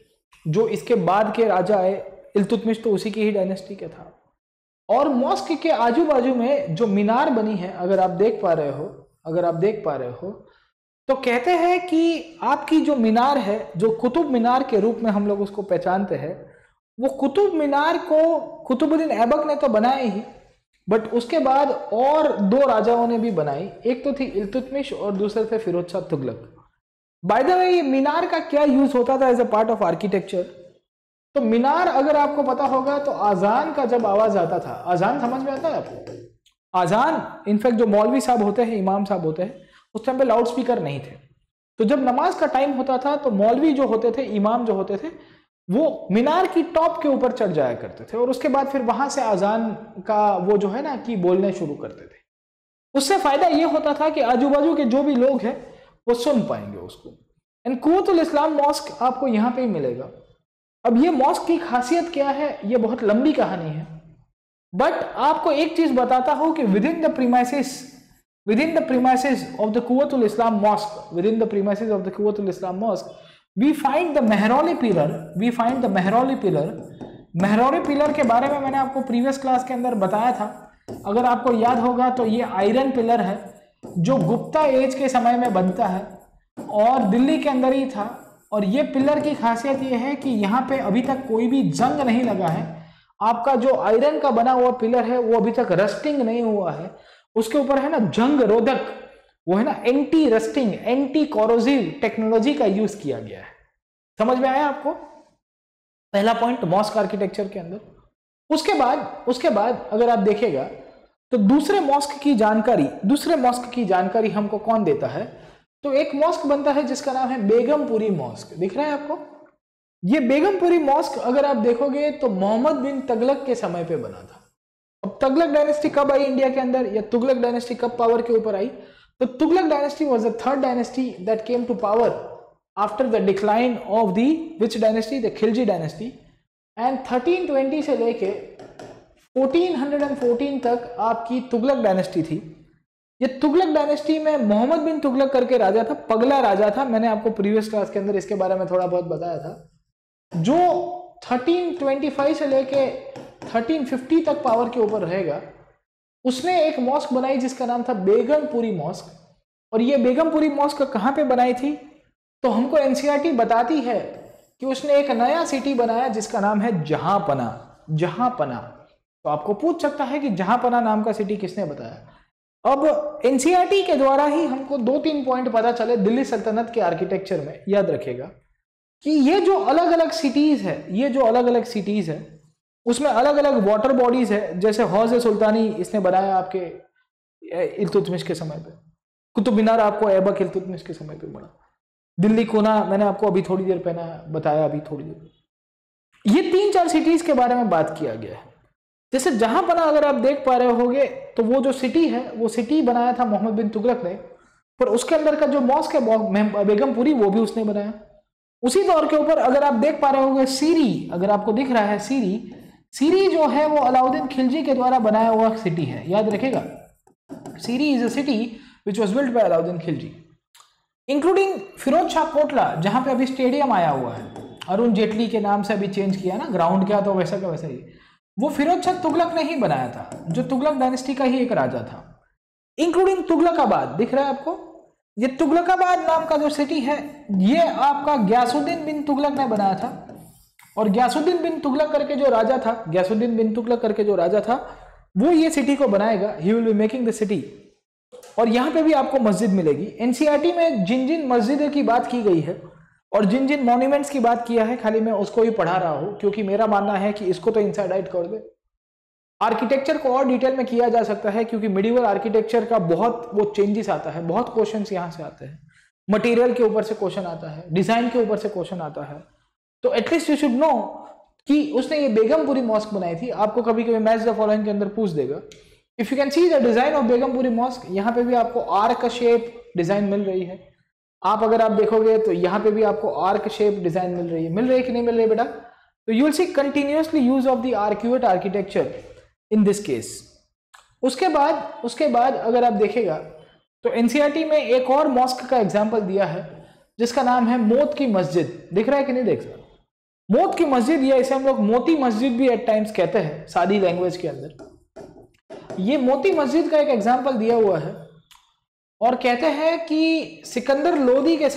जो इसके बाद के राजा है इल्तुतमिश तो उसी की ही डायनेस्टी का था। और मॉस्क के आजू बाजू में जो मीनार बनी है, अगर आप देख पा रहे हो तो कहते हैं कि आपकी जो मीनार है, जो कुतुब मीनार के रूप में हम लोग उसको पहचानते हैं, वो कुतुब मीनार को कुतुबुद्दीन ऐबक ने तो बनाया ही, बट उसके बाद और 2 राजाओं ने भी बनाई। एक तो थी इल्तुतमिश और दूसरे थे Firoz Shah Tughlaq. By the way, ये मीनार का क्या यूज होता था as a part of architecture? तो मीनार अगर आपको पता होगा तो आजान का जब आवाज आता था, आजान समझ में आता है आपको? आजान, इनफैक्ट जो मौलवी साहब होते हैं, इमाम साहब होते हैं, उस टाइम पे लाउड स्पीकर नहीं थे। तो जब नमाज का टाइम होता था तो मौलवी जो होते थे, इमाम जो होते थे, वो मीनार की टॉप के ऊपर चढ़ जाया करते थे और उसके बाद फिर वहां से आजान का वो जो है ना कि बोलने शुरू करते थे। उससे फायदा ये होता था कि आजू बाजू के जो भी लोग हैं वो सुन पाएंगे उसको। एंड कुव्वतुल इस्लाम मॉस्क आपको यहाँ पे ही मिलेगा। अब ये मॉस्क की खासियत क्या है, ये बहुत लंबी कहानी है, बट आपको एक चीज बताता हूं कि within the premises of the Quwwatul Islam mosque we find the Mehrauli pillar. Mehrauli pillar के बारे में मैंने आपको प्रीवियस क्लास के अंदर बताया था, अगर आपको याद होगा तो ये आयरन पिलर है जो गुप्ता एज के समय में बनता है और दिल्ली के अंदर ही था। और ये पिलर की खासियत ये है कि यहाँ पे अभी तक कोई भी जंग नहीं लगा है। आपका जो आयरन का बना हुआ पिलर है वो अभी तक रस्टिंग नहीं हुआ है, उसके ऊपर है ना जंग रोधक, वो है ना anti rusting, anti corrosive technology का यूज किया गया है। समझ में आया आपको? पहला पॉइंट मॉस्क आर्किटेक्चर के अंदर। उसके बाद अगर आप देखेगा तो दूसरे मॉस्क की जानकारी हमको कौन देता है? तो एक मॉस्क बनता है जिसका नाम है बेगमपुरी मॉस्क। दिख रहा है आपको? ये बेगमपुरी मॉस्क अगर आप देखोगे तो मोहम्मद बिन तुगलक के समय पे बना था। अब तुगलक डायनेस्टी कब आई इंडिया के अंदर, या तुगलक डायनेस्टी कब पावर के ऊपर आई? तो Tughlaq dynasty was the third dynasty that came to power after the decline of the which dynasty, the Khilji dynasty. And 1320 से लेके 1414 तक आपकी तुगलक डायनेस्टी थी। ये तुगलक डायनेस्टी में मोहम्मद बिन तुगलक करके राजा था, पगला राजा था। मैंने आपको प्रीवियस क्लास के अंदर इसके बारे में थोड़ा बहुत बताया था। जो 1325 से लेके 1350 तक पावर के ऊपर रहेगा, उसने एक मॉस्क बनाई जिसका नाम था बेगमपुरी मॉस्क। और ये बेगमपुरी मॉस्क कहाँ पे बनाई थी? तो हमको एनसीईआरटी बताती है कि उसने एक नया सिटी बनाया जिसका नाम है जहांपना। तो आपको पूछ सकता है कि जहांपना नाम का सिटी किसने बताया? अब एनसीईआरटी के द्वारा ही हमको 2-3 पॉइंट पता चले दिल्ली सल्तनत के आर्किटेक्चर में। याद रखेगा कि ये जो अलग अलग सिटीज है उसमें अलग अलग वाटर बॉडीज है। जैसे हौज सुल्तानी इसने बनाया आपके इल्तुतमिश के समय पे, कुतुब मीनार आपको ऐबक इल्तुतमिश के समय पे बना, दिल्ली कोना मैंने आपको अभी थोड़ी देर पहले बताया, अभी थोड़ी देर। ये 3-4 सिटीज के बारे में बात किया गया है। जैसे जहांपना अगर आप देख पा रहे होगे तो वो जो सिटी है वो सिटी बनाया था मोहम्मद बिन तुगलक ने, पर उसके अंदर का जो मॉस्क है बेगमपुरी वो भी उसने बनाया। उसी तौर के ऊपर अगर आप देख पा रहे होगे सीरी, अगर आपको दिख रहा है सीरी जो है वो अलाउद्दीन खिलजी के द्वारा बनाया हुआ सिटी है। याद रखेगा, Siri is a city which was built by Alauddin Khilji, including Firoz Shah Kotla, जहां पे अभी स्टेडियम आया हुआ है, अरुण जेटली के नाम से अभी चेंज किया ना ग्राउंड क्या, तो वैसा का वैसा ही, वो फिरोज शाह तुगलक ने ही बनाया था, जो तुगलक डायनेस्टी का ही एक राजा था। इंक्लूडिंग तुगलकाबाद, दिख रहा है आपको? ये तुगलकाबाद नाम का जो सिटी है ये आपका गयासुद्दीन बिन तुगलक ने बनाया था। और गयासुद्दीन बिन तुगलक करके जो राजा था वो ये सिटी को बनाएगा। He will be making the city. और यहाँ पे भी आपको मस्जिद मिलेगी। एनसीईआरटी में जिन जिन मस्जिदों की बात की गई है और जिन जिन मॉन्यूमेंट्स की बात किया है, खाली मैं उसको ही पढ़ा रहा हूं, क्योंकि मेरा मानना है कि इसको तो इनसाइड आउट कर दे। आर्किटेक्चर को और डिटेल में किया जा सकता है, क्योंकि मिडिवल आर्किटेक्चर का बहुत वो चेंजेस आता है, बहुत क्वेश्चंस यहाँ से आते हैं। मटेरियल के ऊपर से क्वेश्चन आता है, डिजाइन के ऊपर से क्वेश्चन आता है। तो एटलीस्ट यू शुड नो कि उसने ये बेगमपुरी मॉस्क बनाई थी। आपको कभी कभी मैच द फॉलोइंग के अंदर पूछ देगा, if you can see the design of Begumpuri mosque. यहाँ पे भी आपको आर्क शेप डिजाइन मिल रही है। आप अगर आप देखोगे तो यहाँ पे भी आपको आर्क शेप डिजाइन मिल रही है कि नहीं मिल रही है बेटा? तो you will see continuously use of the arcuate architecture in this case. उसके बाद अगर आप देखेगा तो एनसीईआरटी में एक और मॉस्क का एग्जांपल दिया है जिसका नाम है मौत की मस्जिद। दिख रहा है कि नहीं? देख सकते मौत की मस्जिद, या इसे हम लोग मोती मस्जिद भी एट टाइम्स कहते हैं सादी लैंग्वेज के अंदर। ये मोती मस्जिद का एक एग्जाम्पल दिया हुआ है और कहते हैं कि सिकंदर लोदी के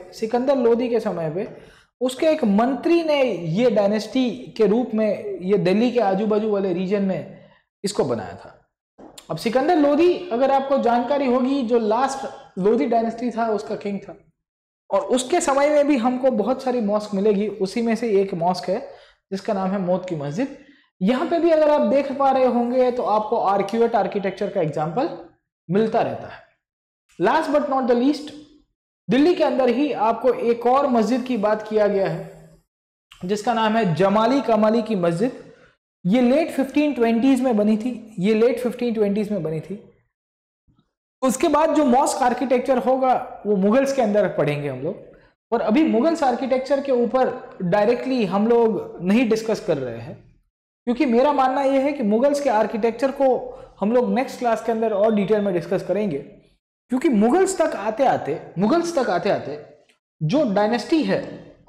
समय पे उसके एक मंत्री ने ये डायनेस्टी के रूप में ये दिल्ली के आजू बाजू वाले रीजन में इसको बनाया था। अब सिकंदर लोदी, अगर आपको जानकारी होगी, जो लास्ट लोदी डायनेस्टी था उसका किंग था, और उसके समय में भी हमको बहुत सारी मॉस्क मिलेगी। उसी में से एक मॉस्क है जिसका नाम है मौत की मस्जिद। यहाँ पे भी अगर आप देख पा रहे होंगे तो आपको आर्क्यूएट आर्किटेक्चर का एग्जाम्पल मिलता रहता है। Last but not the least, Delhi के अंदर ही आपको एक और मस्जिद की बात किया गया है जिसका नाम है जमाली कमाली की मस्जिद। ये लेट 1520s में बनी थी। उसके बाद जो मॉस्क आर्किटेक्चर होगा वो मुगल्स के अंदर पढ़ेंगे हम लोग, और अभी मुगल्स आर्किटेक्चर के ऊपर डायरेक्टली हम लोग नहीं डिस्कस कर रहे हैं, क्योंकि मेरा मानना यह है कि मुगल्स के आर्किटेक्चर को हम लोग नेक्स्ट क्लास के अंदर और डिटेल में डिस्कस करेंगे। क्योंकि मुगल्स तक आते आते जो डायनेस्टी है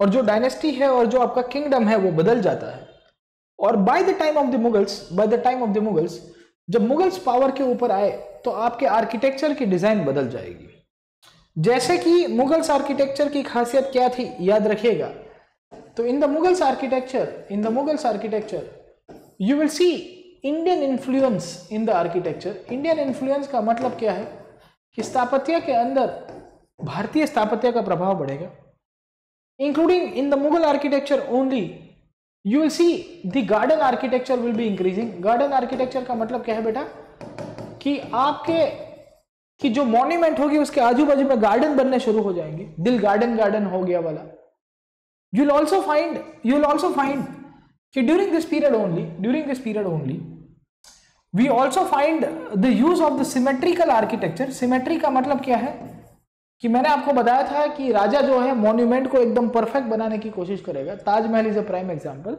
और जो आपका किंगडम है वो बदल जाता है। और by the time of the Mughals जब मुगल्स पावर के ऊपर आए तो आपके आर्किटेक्चर की डिजाइन बदल जाएगी। जैसे कि मुगल्स आर्किटेक्चर की खासियत क्या थी याद रखिएगा। तो in the Mughals architecture you will see Indian influence in the architecture. Indian influence का मतलब क्या है कि स्थापत्य के अंदर भारतीय स्थापत्य का प्रभाव बढ़ेगा। Including in the Mughal architecture only you will see the garden architecture will be increasing। Garden architecture का मतलब क्या है बेटा, कि आपके कि जो मॉन्यूमेंट होगी उसके आजू बाजू में गार्डन बनने शुरू हो जाएंगे। दिल गार्डन हो गया वाला। you will also find कि during this period only we also find the use of the symmetrical architecture। Symmetry का मतलब क्या है कि मैंने आपको बताया था कि राजा जो है मॉन्यूमेंट को एकदम परफेक्ट बनाने की कोशिश करेगा। Taj Mahal is a prime example.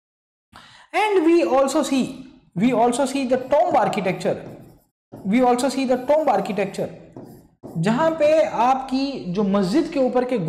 And we also see the tomb architecture, जहां पे आपकी जो मस्जिद के ऊपर के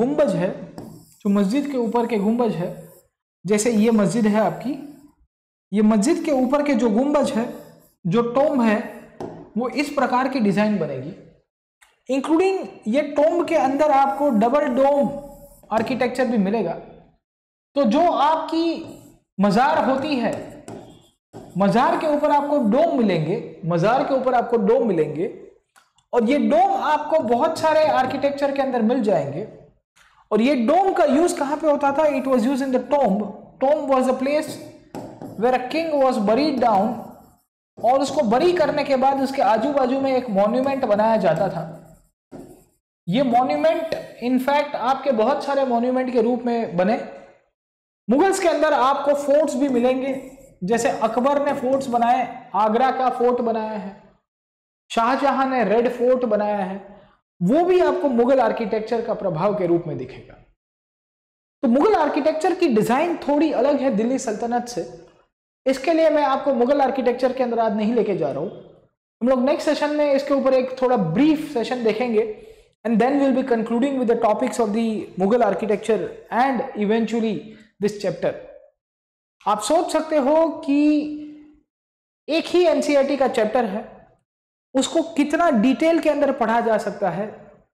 गुंबज है, जैसे ये मस्जिद है आपकी, ये मस्जिद के ऊपर के जो गुंबज है, जो टॉम्ब है, वो इस प्रकार की डिजाइन बनेगी। इंक्लूडिंग ये टॉम्ब के अंदर आपको डबल डोम आर्किटेक्चर भी मिलेगा। तो जो आपकी मजार होती है, मजार के ऊपर आपको डोम मिलेंगे, और ये डोम आपको बहुत सारे आर्किटेक्चर के अंदर मिल जाएंगे। और ये डोम का यूज कहां पे होता था? It was used in the tomb. Tomb was a place where a king was buried down, और उसको बरी करने के बाद उसके आजू बाजू में एक मॉन्यूमेंट बनाया जाता था। ये मॉन्यूमेंट इनफैक्ट आपके बहुत सारे मॉन्यूमेंट के रूप में बने। मुगल्स के अंदर आपको फोर्ट्स भी मिलेंगे, जैसे अकबर ने फोर्ट्स बनाए, आगरा का फोर्ट बनाया है, शाहजहां ने रेड फोर्ट बनाया है, वो भी आपको मुगल आर्किटेक्चर का प्रभाव के रूप में दिखेगा। तो मुगल आर्किटेक्चर की डिजाइन थोड़ी अलग है दिल्ली सल्तनत से। इसके लिए मैं आपको मुगल आर्किटेक्चर के अंदर आज नहीं लेके जा रहा हूं। हम लोग नेक्स्ट सेशन में इसके ऊपर एक थोड़ा ब्रीफ सेशन देखेंगे, and then we'll be concluding with the topics of the Mughal architecture and eventually this chapter। आप सोच सकते हो कि एक ही एनसीईआरटी का चैप्टर है, उसको कितना डिटेल के अंदर पढ़ा जा सकता है।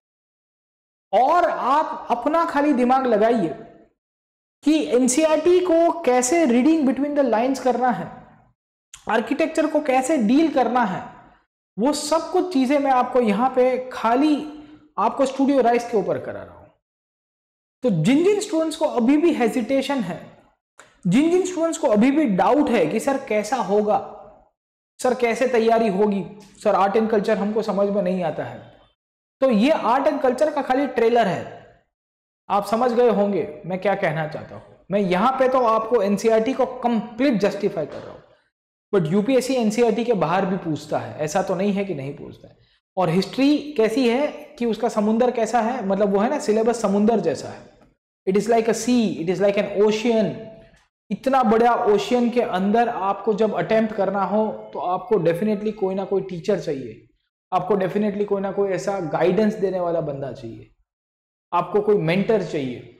और आप अपना खाली दिमाग लगाइए कि एनसीईआरटी को कैसे रीडिंग बिटवीन द लाइंस करना है, आर्किटेक्चर को कैसे डील करना है, वो सब कुछ चीजें मैं आपको यहां पे खाली आपको स्टूडियो राइस के ऊपर करा रहा हूं। तो जिन स्टूडेंट्स को अभी भी हेजिटेशन है, जिन स्टूडेंट्स को अभी भी डाउट है कि सर कैसा होगा, सर कैसे तैयारी होगी, सर आर्ट एंड कल्चर हमको समझ में नहीं आता है, तो ये आर्ट एंड कल्चर का खाली ट्रेलर है। आप समझ गए होंगे मैं क्या कहना चाहता हूं। मैं यहां पे तो आपको एनसीईआरटी को कंप्लीट जस्टिफाई कर रहा हूं, बट यूपीएससी एनसीईआरटी के बाहर भी पूछता है, ऐसा तो नहीं है कि नहीं पूछता है। और हिस्ट्री कैसी है कि उसका समुंदर कैसा है, मतलब वो है ना सिलेबस समुंदर जैसा है। It is like a sea, it is like an ocean. इतना बड़ा ओशियन के अंदर आपको जब अटेम्प्ट करना हो तो आपको डेफिनेटली कोई ना कोई टीचर चाहिए, आपको डेफिनेटली कोई ना कोई ऐसा गाइडेंस देने वाला बंदा चाहिए, आपको कोई मेंटर चाहिए।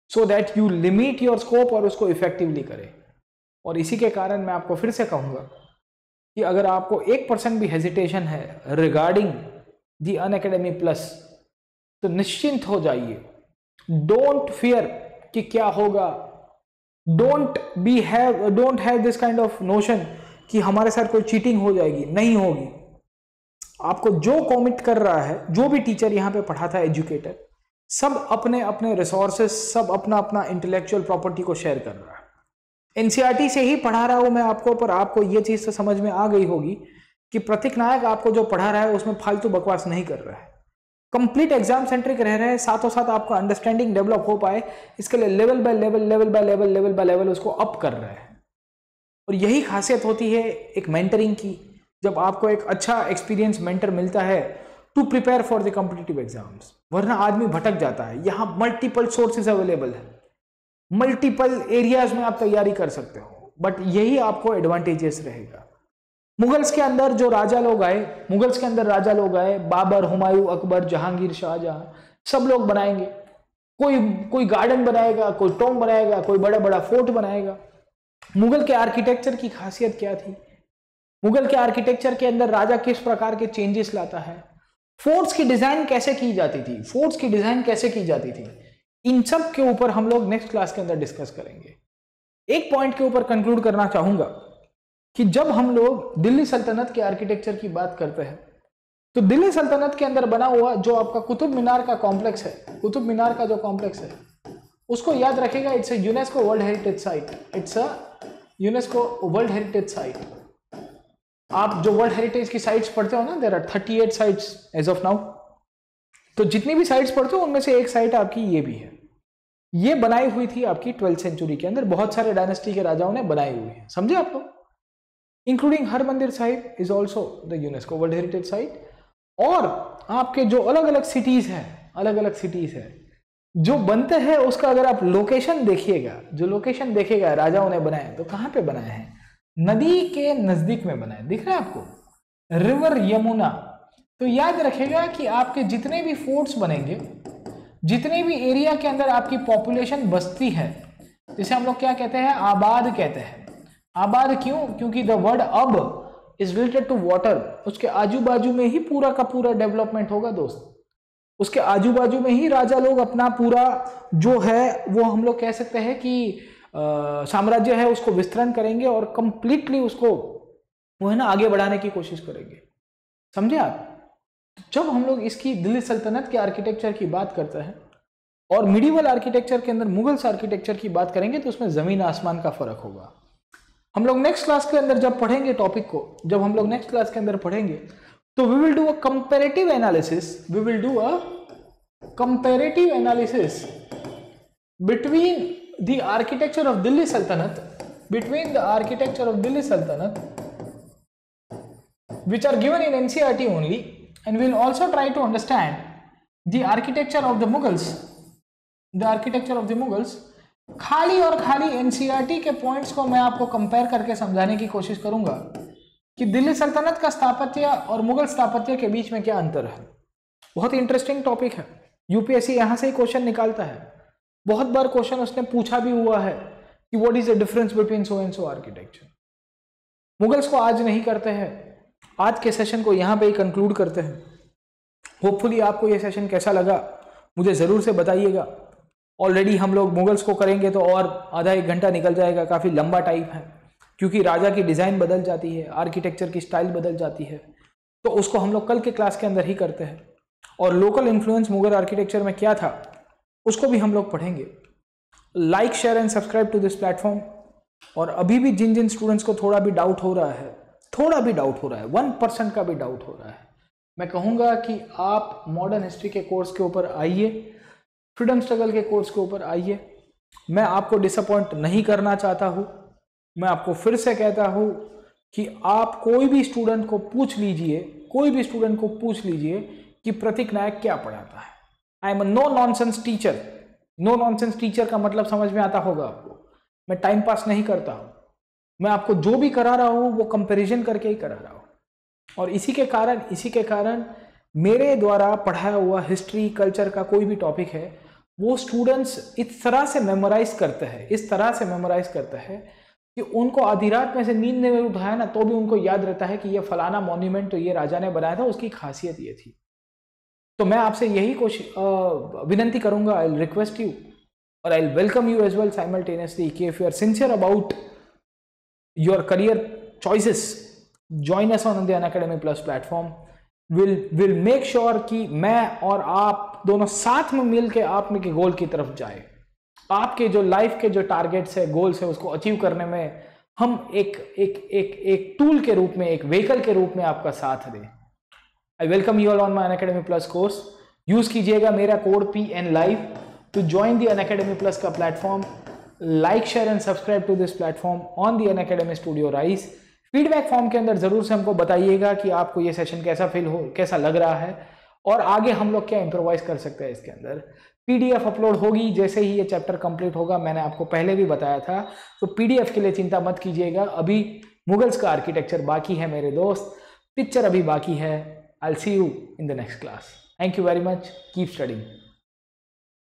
So that you limit your scope और उसको इफेक्टिवली करें। और इसी के कारण मैं आपको फिर से कहूंगा कि अगर आपको 1% भी हेजिटेशन है रिगार्डिंग दी अनअकैडमी प्लस, तो निश्चिंत हो जाइए। डोंट फियर कि क्या होगा, don't have this kind of notion कि हमारे साथ कोई चीटिंग हो जाएगी, नहीं होगी। आपको जो कमिट कर रहा है, जो भी टीचर यहाँ पे पढ़ाता है, एजुकेटर, सब अपने अपने रिसोर्सेस, सब अपना अपना इंटेलेक्चुअल प्रॉपर्टी को शेयर कर रहा है। एनसीईआरटी से ही पढ़ा रहा हूं मैं आपको, पर आपको ये चीज तो समझ में आ गई होगी कि प्रतीक नायक आपको जो पढ़ा रहा है उसमें फालतू बकवास नहीं कर रहा है, कंप्लीट एग्जाम सेंट्रिक रह रहे हैं। साथों साथ आपका अंडरस्टैंडिंग डेवलप हो पाए इसके लिए लेवल बाय लेवल उसको अप कर रहा है। और यही खासियत होती है एक मेंटरिंग की, जब आपको एक अच्छा एक्सपीरियंस मेंटर मिलता है to prepare for the competitive exams. वरना आदमी भटक जाता है। यहाँ मल्टीपल सोर्सेज अवेलेबल है, मल्टीपल एरियाज में आप तैयारी कर सकते हो, बट यही आपको एडवांटेजेस रहेगा। मुगल्स के अंदर जो राजा लोग आए, बाबर, हुमायूं, अकबर, जहांगीर, शाहजहां, सब लोग बनाएंगे। कोई गार्डन बनाएगा, कोई टॉम बनाएगा, कोई बड़ा बड़ा फोर्ट बनाएगा। मुगल के आर्किटेक्चर की खासियत क्या थी? मुगल के आर्किटेक्चर के अंदर राजा किस प्रकार के चेंजेस लाता है, फोर्ट्स की डिजाइन कैसे की जाती थी, इन सब के ऊपर हम लोग नेक्स्ट क्लास के अंदर डिस्कस करेंगे। एक पॉइंट के ऊपर कंक्लूड करना चाहूंगा कि जब हम लोग दिल्ली सल्तनत के आर्किटेक्चर की बात करते हैं, तो दिल्ली सल्तनत के अंदर बना हुआ जो आपका कुतुब मीनार का कॉम्प्लेक्स है, कुतुब मीनार का जो कॉम्प्लेक्स है, उसको याद रखेगा, it's a UNESCO world heritage site. आप जो वर्ल्ड हेरिटेज की साइट्स पढ़ते हो ना, there are 38 sites as of now. तो जितनी भी साइट्स पढ़ते हो उनमें से एक साइट आपकी ये भी है। ये बनाई हुई थी आपकी 12th सेंचुरी के अंदर, बहुत सारे डायनेस्टी के राजाओं ने बनाई हुई है, समझे आप लोग? Including Harmandir Sahib is also the UNESCO world heritage site. और आपके जो अलग अलग सिटीज है जो बनते हैं, उसका अगर आप लोकेशन देखिएगा, राजाओं ने बनाए तो कहां पे बनाए हैं? नदी के नजदीक में बनाए, दिख रहा है आपको, रिवर यमुना। तो याद रखेगा कि आपके जितने भी फोर्ट्स बनेंगे, जितने भी एरिया के अंदर आपकी पॉपुलेशन बसती है, जिसे हम लोग क्या कहते हैं? आबाद कहते हैं। आबाद क्यों? क्योंकि द वर्ड अब इज रिलेटेड टू वाटर। उसके आजू बाजू में ही पूरा का पूरा डेवलपमेंट होगा दोस्त। उसके आजू बाजू में ही राजा लोग अपना पूरा जो है वो हम लोग कह सकते हैं कि साम्राज्य है उसको विस्तरण करेंगे और कंप्लीटली उसको वो है ना आगे बढ़ाने की कोशिश करेंगे, समझे आप? जब हम लोग इसकी दिल्ली सल्तनत के आर्किटेक्चर की बात करते हैं और मिडिवल आर्किटेक्चर के अंदर मुगल्स आर्किटेक्चर की बात करेंगे, तो उसमें जमीन आसमान का फर्क होगा। हम लोग नेक्स्ट क्लास के अंदर जब पढ़ेंगे टॉपिक को, तो we will do a comparative analysis between the architecture of Delhi Sultanate which are given in NCERT only, and we'll also try to understand the architecture of the Mughals। खाली और खाली NCERT के पॉइंट्स को मैं आपको कंपेयर करके समझाने की कोशिश करूंगा कि दिल्ली सल्तनत का स्थापत्य और मुगल स्थापत्य के बीच में क्या अंतर है। बहुत ही इंटरेस्टिंग टॉपिक है। यूपीएससी यहां से ही क्वेश्चन निकालता है। बहुत बार क्वेश्चन उसने पूछा भी हुआ है कि what is the difference between so and so architecture. Mughals को आज नहीं करते हैं, आज के सेशन को यहां पे ही कंक्लूड करते हैं। होपफुली आपको ये सेशन कैसा लगा मुझे जरूर से बताइएगा। ऑलरेडी हम लोग मुगल्स को करेंगे तो और आधा एक घंटा निकल जाएगा, काफी लंबा टाइम है, क्योंकि राजा की डिजाइन बदल जाती है, आर्किटेक्चर की स्टाइल बदल जाती है, तो उसको हम लोग कल के क्लास के अंदर ही करते हैं। और लोकल इन्फ्लुएंस मुगल आर्किटेक्चर में क्या था उसको भी हम लोग पढ़ेंगे। Like, share and subscribe to this platform. और अभी भी जिन स्टूडेंट्स को थोड़ा भी डाउट हो रहा है, 1% का भी डाउट हो रहा है, मैं कहूंगा कि आप मॉडर्न हिस्ट्री के कोर्स के ऊपर आइए, फ्रीडम स्ट्रगल के कोर्स के ऊपर आइए। मैं आपको डिसअपॉइंट नहीं करना चाहता हूं। मैं आपको फिर से कहता हूं कि आप कोई भी स्टूडेंट को पूछ लीजिए कि प्रतीक नायक क्या पढ़ाता है। I am no nonsense teacher. No nonsense teacher का मतलब समझ में आता होगा आपको। मैं टाइम पास नहीं करता हूं। मैं आपको जो भी करा रहा हूं वो कंपैरिजन करके ही करा रहा हूं। और इसी के कारण मेरे द्वारा पढ़ाया हुआ हिस्ट्री कल्चर का कोई भी टॉपिक है वो स्टूडेंट्स इस तरह से मेमोराइज करते हैं, इस तरह से मेमोराइज करते हैं कि उनको आधी रात में से नींद ने उठाया ना तो भी उनको याद रहता है कि ये फलाना मॉन्यूमेंट तो ये राजा ने बनाया था, उसकी खासियत ये थी। तो मैं आपसे यही विनंती करूंगा, आई रिक्वेस्ट यू और I welcome you as well simultaneously कि if you are sincere about your career choices, join us on the Unacademy Plus platform. Will make sure कि मैं और आप दोनों साथ में मिल के आपने के गोल की तरफ जाए। आपके जो लाइफ के जो टारगेट्स है, गोल्स है, उसको अचीव करने में हम एक टूल के रूप में, एक व्हीकल के रूप में आपका साथ दें। I welcome you all on my Unacademy Plus course. Use कीजिएगा मेरा code PNLive to join the Unacademy Plus का platform. Like, share and subscribe to this platform on the Unacademy Studio Rise। Feedback form के अंदर जरूर से हमको बताइएगा कि आपको ये सेशन कैसा लग रहा है और आगे हम लोग क्या इम्प्रोवाइज कर सकते हैं इसके अंदर। PDF अपलोड होगी जैसे ही ये चैप्टर कंप्लीट होगा, मैंने आपको पहले भी बताया था। तो PDF के लिए चिंता मत कीजिएगा, अभी मुगल्स का आर्किटेक्चर बाकी है मेरे दोस्त, पिक्चर अभी बाकी है। I will see you in the next class. Thank you very much, keep studying.